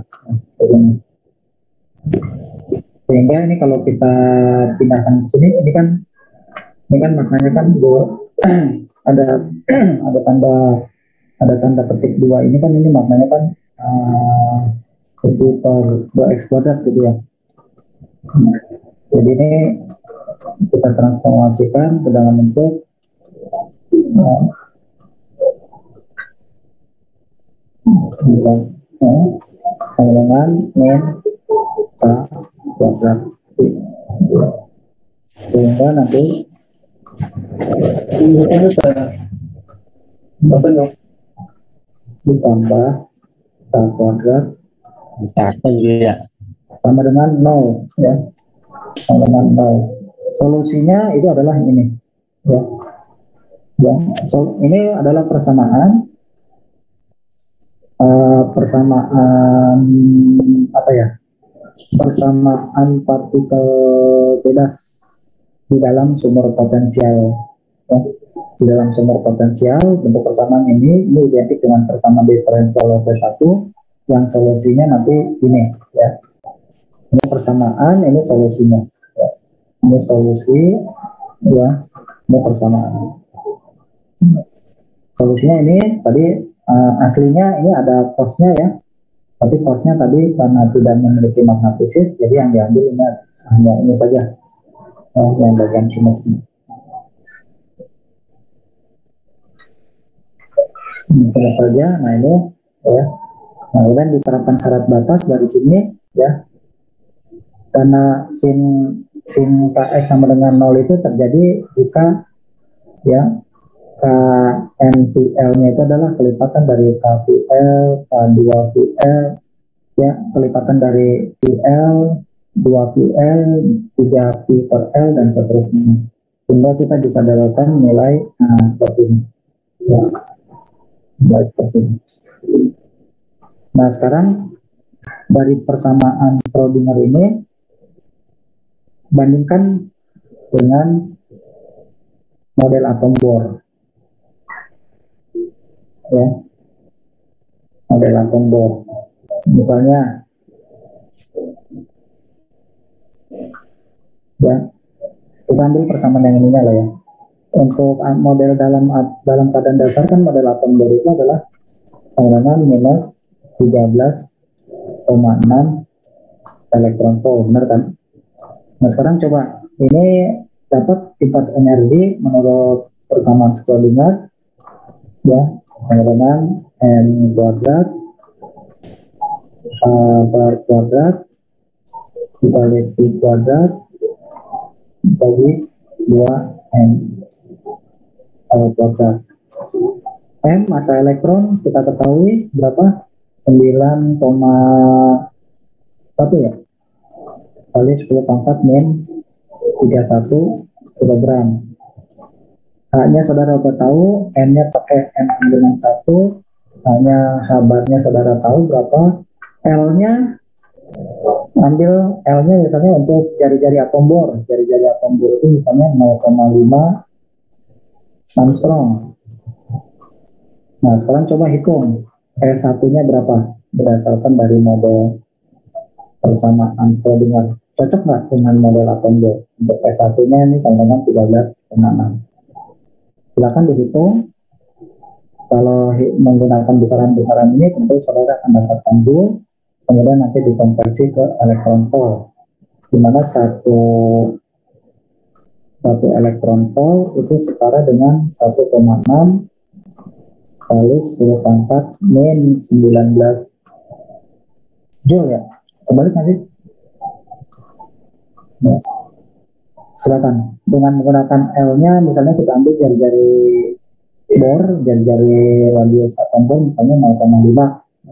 Sehingga ini kalau kita pindahkan ke sini, ini kan ini kan maknanya kan dua, ada ada tanda ada tanda petik dua ini kan, ini maknanya kan uh, itu per dua x kuadrat gitu ya. Jadi ini kita transformasikan ke dalam bentuk uh, sama dengan min k kuadrat, sehingga nanti ini apa nih ditambah k kuadrat sama dengan nol ya, sama dengan nol. Solusinya itu adalah ini ya, ya. So, ini adalah persamaan uh, persamaan apa ya, persamaan partikel bebas di dalam sumber potensial ya. Di dalam sumber potensial bentuk persamaan ini ini identik dengan persamaan diferensial Lopez satu yang solusinya nanti ini ya. Ini persamaan, ini solusinya ya. Ini solusi ya, ini persamaan. Solusinya ini tadi uh, aslinya ini ada cosnya ya, tapi cosnya tadi karena tidak memiliki magnetisis, jadi yang diambil ini hanya ini saja ya, yang bagian sinusnya. Ini saja. Nah ini ya. Nah kemudian diterapkan syarat batas dari sini ya, karena sin sin kx sama dengan nol itu terjadi jika ya K N P L-nya itu adalah kelipatan dari K V L, K dua V L, ya kelipatan dari V L, dua V L, tiga V per L dan seterusnya. Sehingga kita bisa dapatkan nilai nah, seperti ini. Ya. Nilai seperti ini. Nah sekarang dari persamaan Schrödinger ini bandingkan dengan model atom Bohr. Ya, model atom Bohr. Misalnya, ya, kita ambil persamaan yang ininya lah ya. Untuk model dalam dalam keadaan dasar kan model atom Bohr itu adalah sama dengan minus tiga belas koma enam elektron volt, benar kan? Nah sekarang coba ini dapat tingkat energi menurut persamaan Schrödinger ya, sama dengan n kuadrat uh, per kuadrat dibagi p kuadrat bagi dua n uh, kuadrat. M massa elektron kita ketahui berapa? sembilan koma satu ya, kali sepuluh pangkat min tiga puluh satu kilogram. H-nya saudara udah tahu, N-nya pakai N dengan satu, hanya H-barnya saudara tahu berapa, L-nya ambil L-nya misalnya untuk jari-jari atom Bohr, jari-jari atom Bohr itu misalnya nol koma lima Armstrong. Nah sekarang coba hitung E satu-nya berapa berdasarkan dari model persamaan Schrödinger. Cocok nggak dengan model atom Bohr? Untuk E satu-nya ini sama dengan tiga belas koma enam. Silakan dihitung. Kalau menggunakan besaran-besaran ini tentu saudara akan dapatkan joule, kemudian nanti dikonversi ke elektron volt, di mana satu satu elektron volt itu setara dengan satu koma enam kali sepuluh pangkat min sembilan belas joule ya. Kembali nanti. Ya. Silakan. Dengan menggunakan L-nya misalnya kita ambil jari-jari Bohr, jari-jari radius atom Bohr misalnya nol koma lima.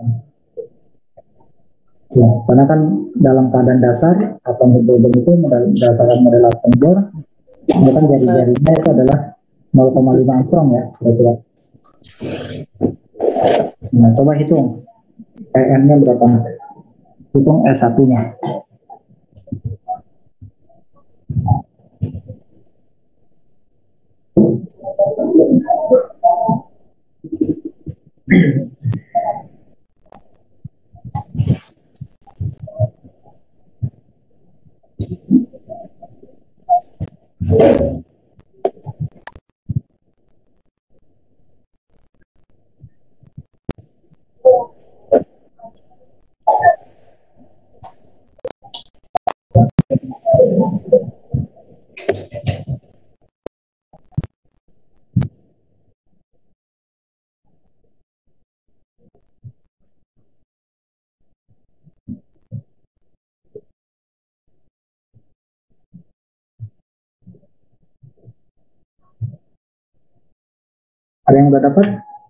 Ya, karena kan dalam keadaan dasar atom hidrogen itu berdasarkan model atom Bohr, bukan jari-jarinya itu adalah nol koma lima Armstrong ya, kira-kira. Nah, coba hitung E N-nya berapa? Hitung E satu-nya. Ada yang udah dapat?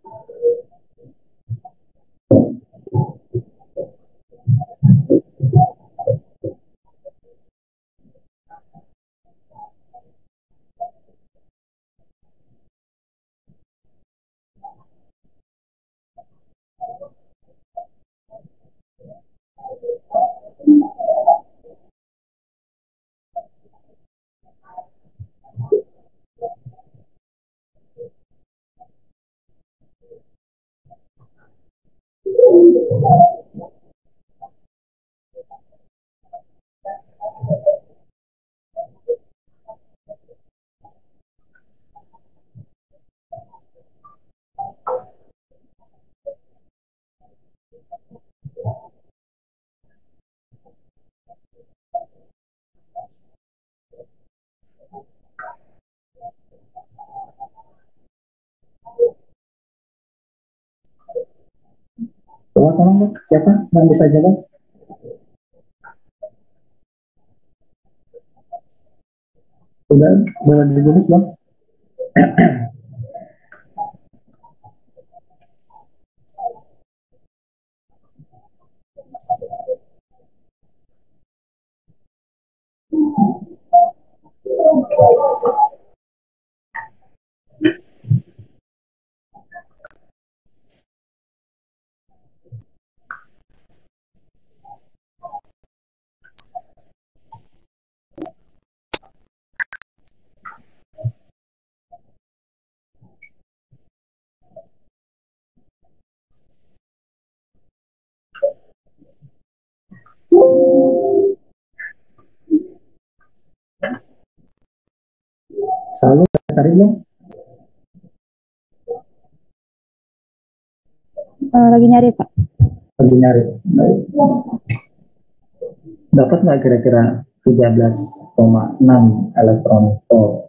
Coba tolong Bang, siapa yang bisa jawab? Sudah, boleh ditulis Bang. Selalu cari belum? Uh, lagi nyari Pak. Lagi nyari. Baik. Dapat nggak kira-kira tiga belas koma enam elektron volt?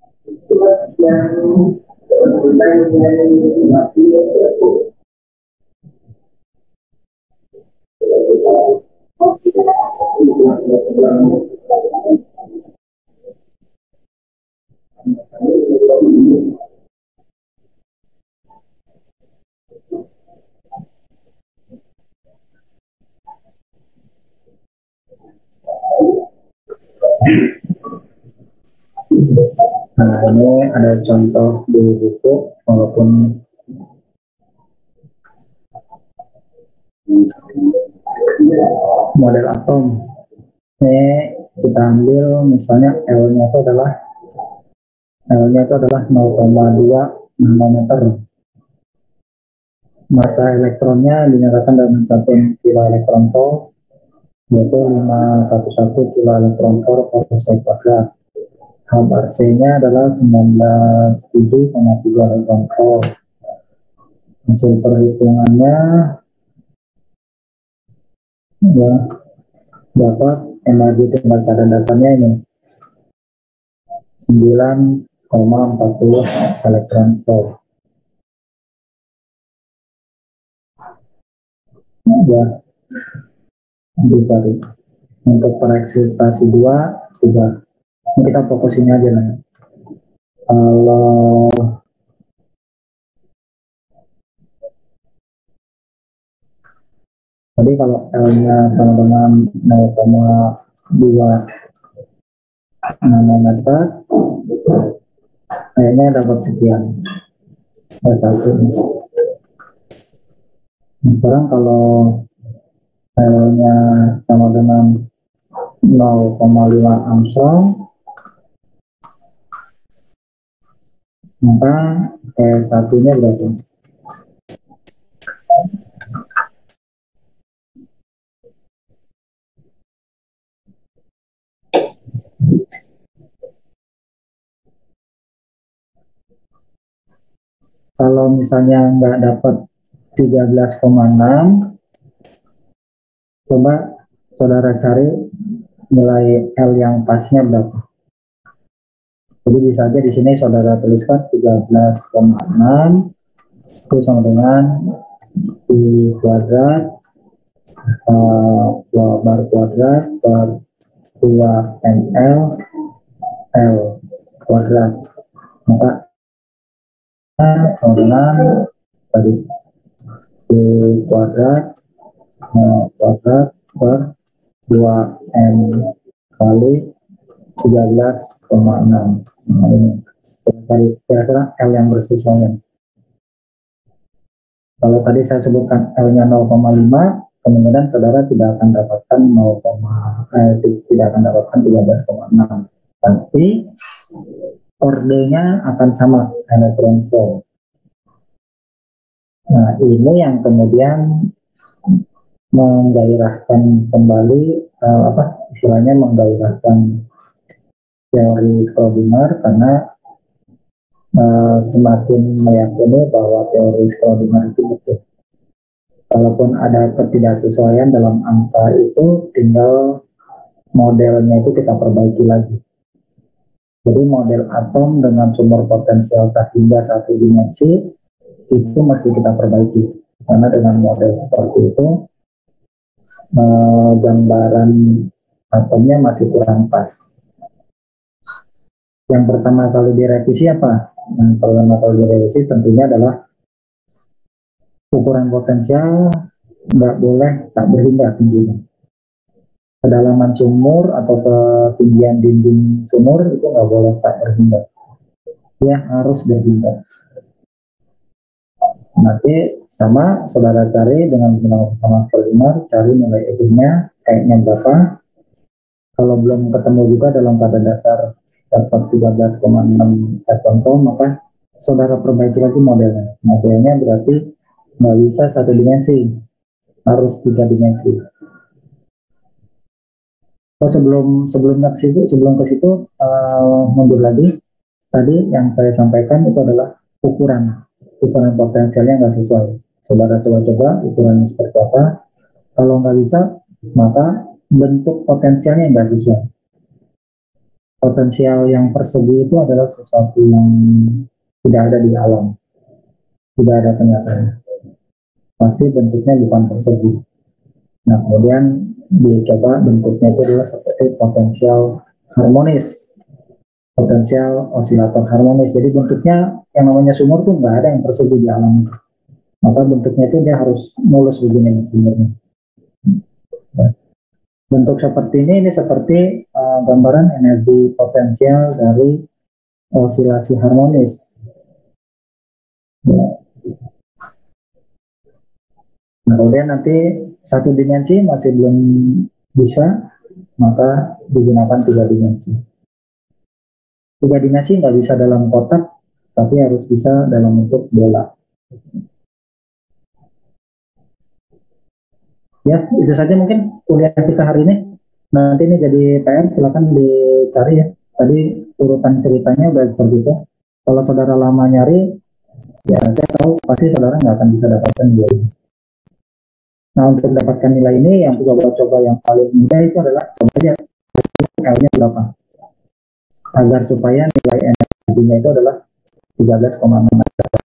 Nah, ini ada contoh di buku, walaupun model atom. Ini kita ambil misalnya L-nya itu adalah L-nya itu adalah nol koma dua nanometer. Masa elektronnya dinyatakan dalam satu kilo elektron volt, yaitu lima ratus satu kilo elektron volt per meter kuadrat. H bar C-nya adalah sembilan belas tujuh koma tiga elektron volt. Hasil perhitungannya ya dapat energi tinggal pada dasarnya ini sembilan koma empat puluh elektron volt. Ya, dibalik. Untuk proyeksi stasi dua sudah. Ini kita fokus ini aja nih. Kalau tadi kalau L-nya sama dengan nol koma dua nanometer, kayaknya dapat sekian. Satu. Sekarang kalau L-nya sama dengan nol koma lima Armstrong, maka E satunya berapa? Kalau misalnya nggak dapat tiga belas koma enam, coba saudara cari nilai L yang pasnya berapa. Jadi bisa aja di sini saudara tuliskan tiga belas koma enam itu sama dengan I kuadrat uh, dua bar kuadrat per dua ml L kuadrat. Maka sama dengan tadi I kuadrat uh, kuadrat per dua M kali tiga belas koma enam. Nah, ini kira-kira L yang bersesuaian. Kalau tadi saya sebutkan L-nya nol koma lima, kemungkinan saudara tidak akan dapatkan nol, eh, tidak akan dapatkan tiga belas koma enam. Tapi ordernya akan sama, elektron volt. Nah, ini yang kemudian menggairahkan kembali eh, apa istilahnya menggairahkan teori Schrödinger, karena uh, semakin meyakini bahwa teori Schrödinger itu betul. Kalaupun ada ketidaksesuaian dalam angka itu, tinggal modelnya itu kita perbaiki lagi. Jadi model atom dengan sumber potensial tak hingga satu dimensi itu mesti kita perbaiki, karena dengan model seperti itu uh, gambaran atomnya masih kurang pas. Yang pertama kali direvisi apa? Yang pertama kali direvisi tentunya adalah ukuran potensial nggak boleh tak berhingga tingginya. Kedalaman sumur atau ketinggian dinding sumur itu nggak boleh tak berhingga. Dia harus berhingga. Nanti sama saudara cari dengan menggunakan sama Schrödinger, cari nilai E-nya kayaknya berapa. Kalau belum ketemu juga dalam pada dasar dapat tiga belas koma enam elektron volt, maka saudara perbaiki lagi modelnya. Modelnya berarti nggak bisa satu dimensi, harus tiga dimensi. Oh, sebelum sebelumnya ke situ, sebelum ke situ uh, mundur lagi. Tadi yang saya sampaikan itu adalah ukuran, ukuran potensialnya nggak sesuai. Saudara coba-coba ukurannya seperti apa. Kalau nggak bisa, maka bentuk potensialnya nggak sesuai. potensial yang persegi itu adalah sesuatu yang tidak ada di alam, tidak ada kenyataannya. Pasti bentuknya bukan persegi. Nah, kemudian dicoba bentuknya itu adalah seperti potensial harmonis, potensial osilator harmonis. Jadi bentuknya yang namanya sumur tuh nggak ada yang persegi di alam. Maka bentuknya itu dia harus mulus begini sumurnya. Bentuk seperti ini, ini seperti uh, gambaran energi potensial dari osilasi harmonis. Ya. Nah, kemudian nanti satu dimensi masih belum bisa, maka digunakan tiga dimensi. Tiga dimensi nggak bisa dalam kotak, tapi harus bisa dalam bentuk bola. Ya, itu saja mungkin kuliah kita hari ini. Nanti ini jadi P R, silakan dicari ya. Tadi urutan ceritanya udah seperti itu. Kalau saudara lama nyari, ya saya tahu pasti saudara nggak akan bisa dapatkan nilai ini. Nah, untuk mendapatkan nilai ini, yang coba-coba yang paling mudah itu adalah coba aja L-nya berapa. Agar supaya nilai energinya itu adalah tiga belas koma enam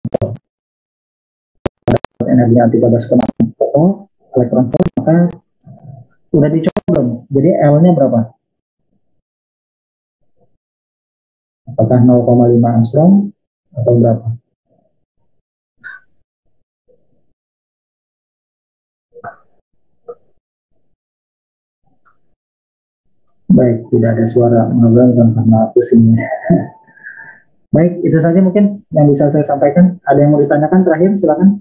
energinya tiga belas koma enam elektron volt, maka udah dicoba belum? Jadi L-nya berapa? Apakah nol koma lima angstrom atau berapa? Baik, tidak ada suara, mudah-mudahan karena pusingnya. Baik, itu saja mungkin yang bisa saya sampaikan. Ada yang mau ditanyakan terakhir, silakan.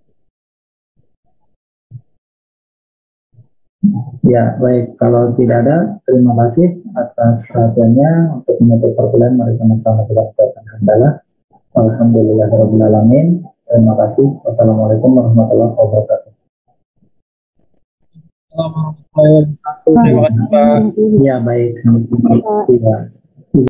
Ya, baik. Kalau tidak ada, terima kasih atas perhatiannya. Untuk menutup perkuliahan, mari sama-sama kita ucapkan hamdalah. Alhamdulillahirabbil alamin. Terima kasih. Wassalamualaikum warahmatullahi wabarakatuh. Terima kasih Pak. Ya, baik. Ya.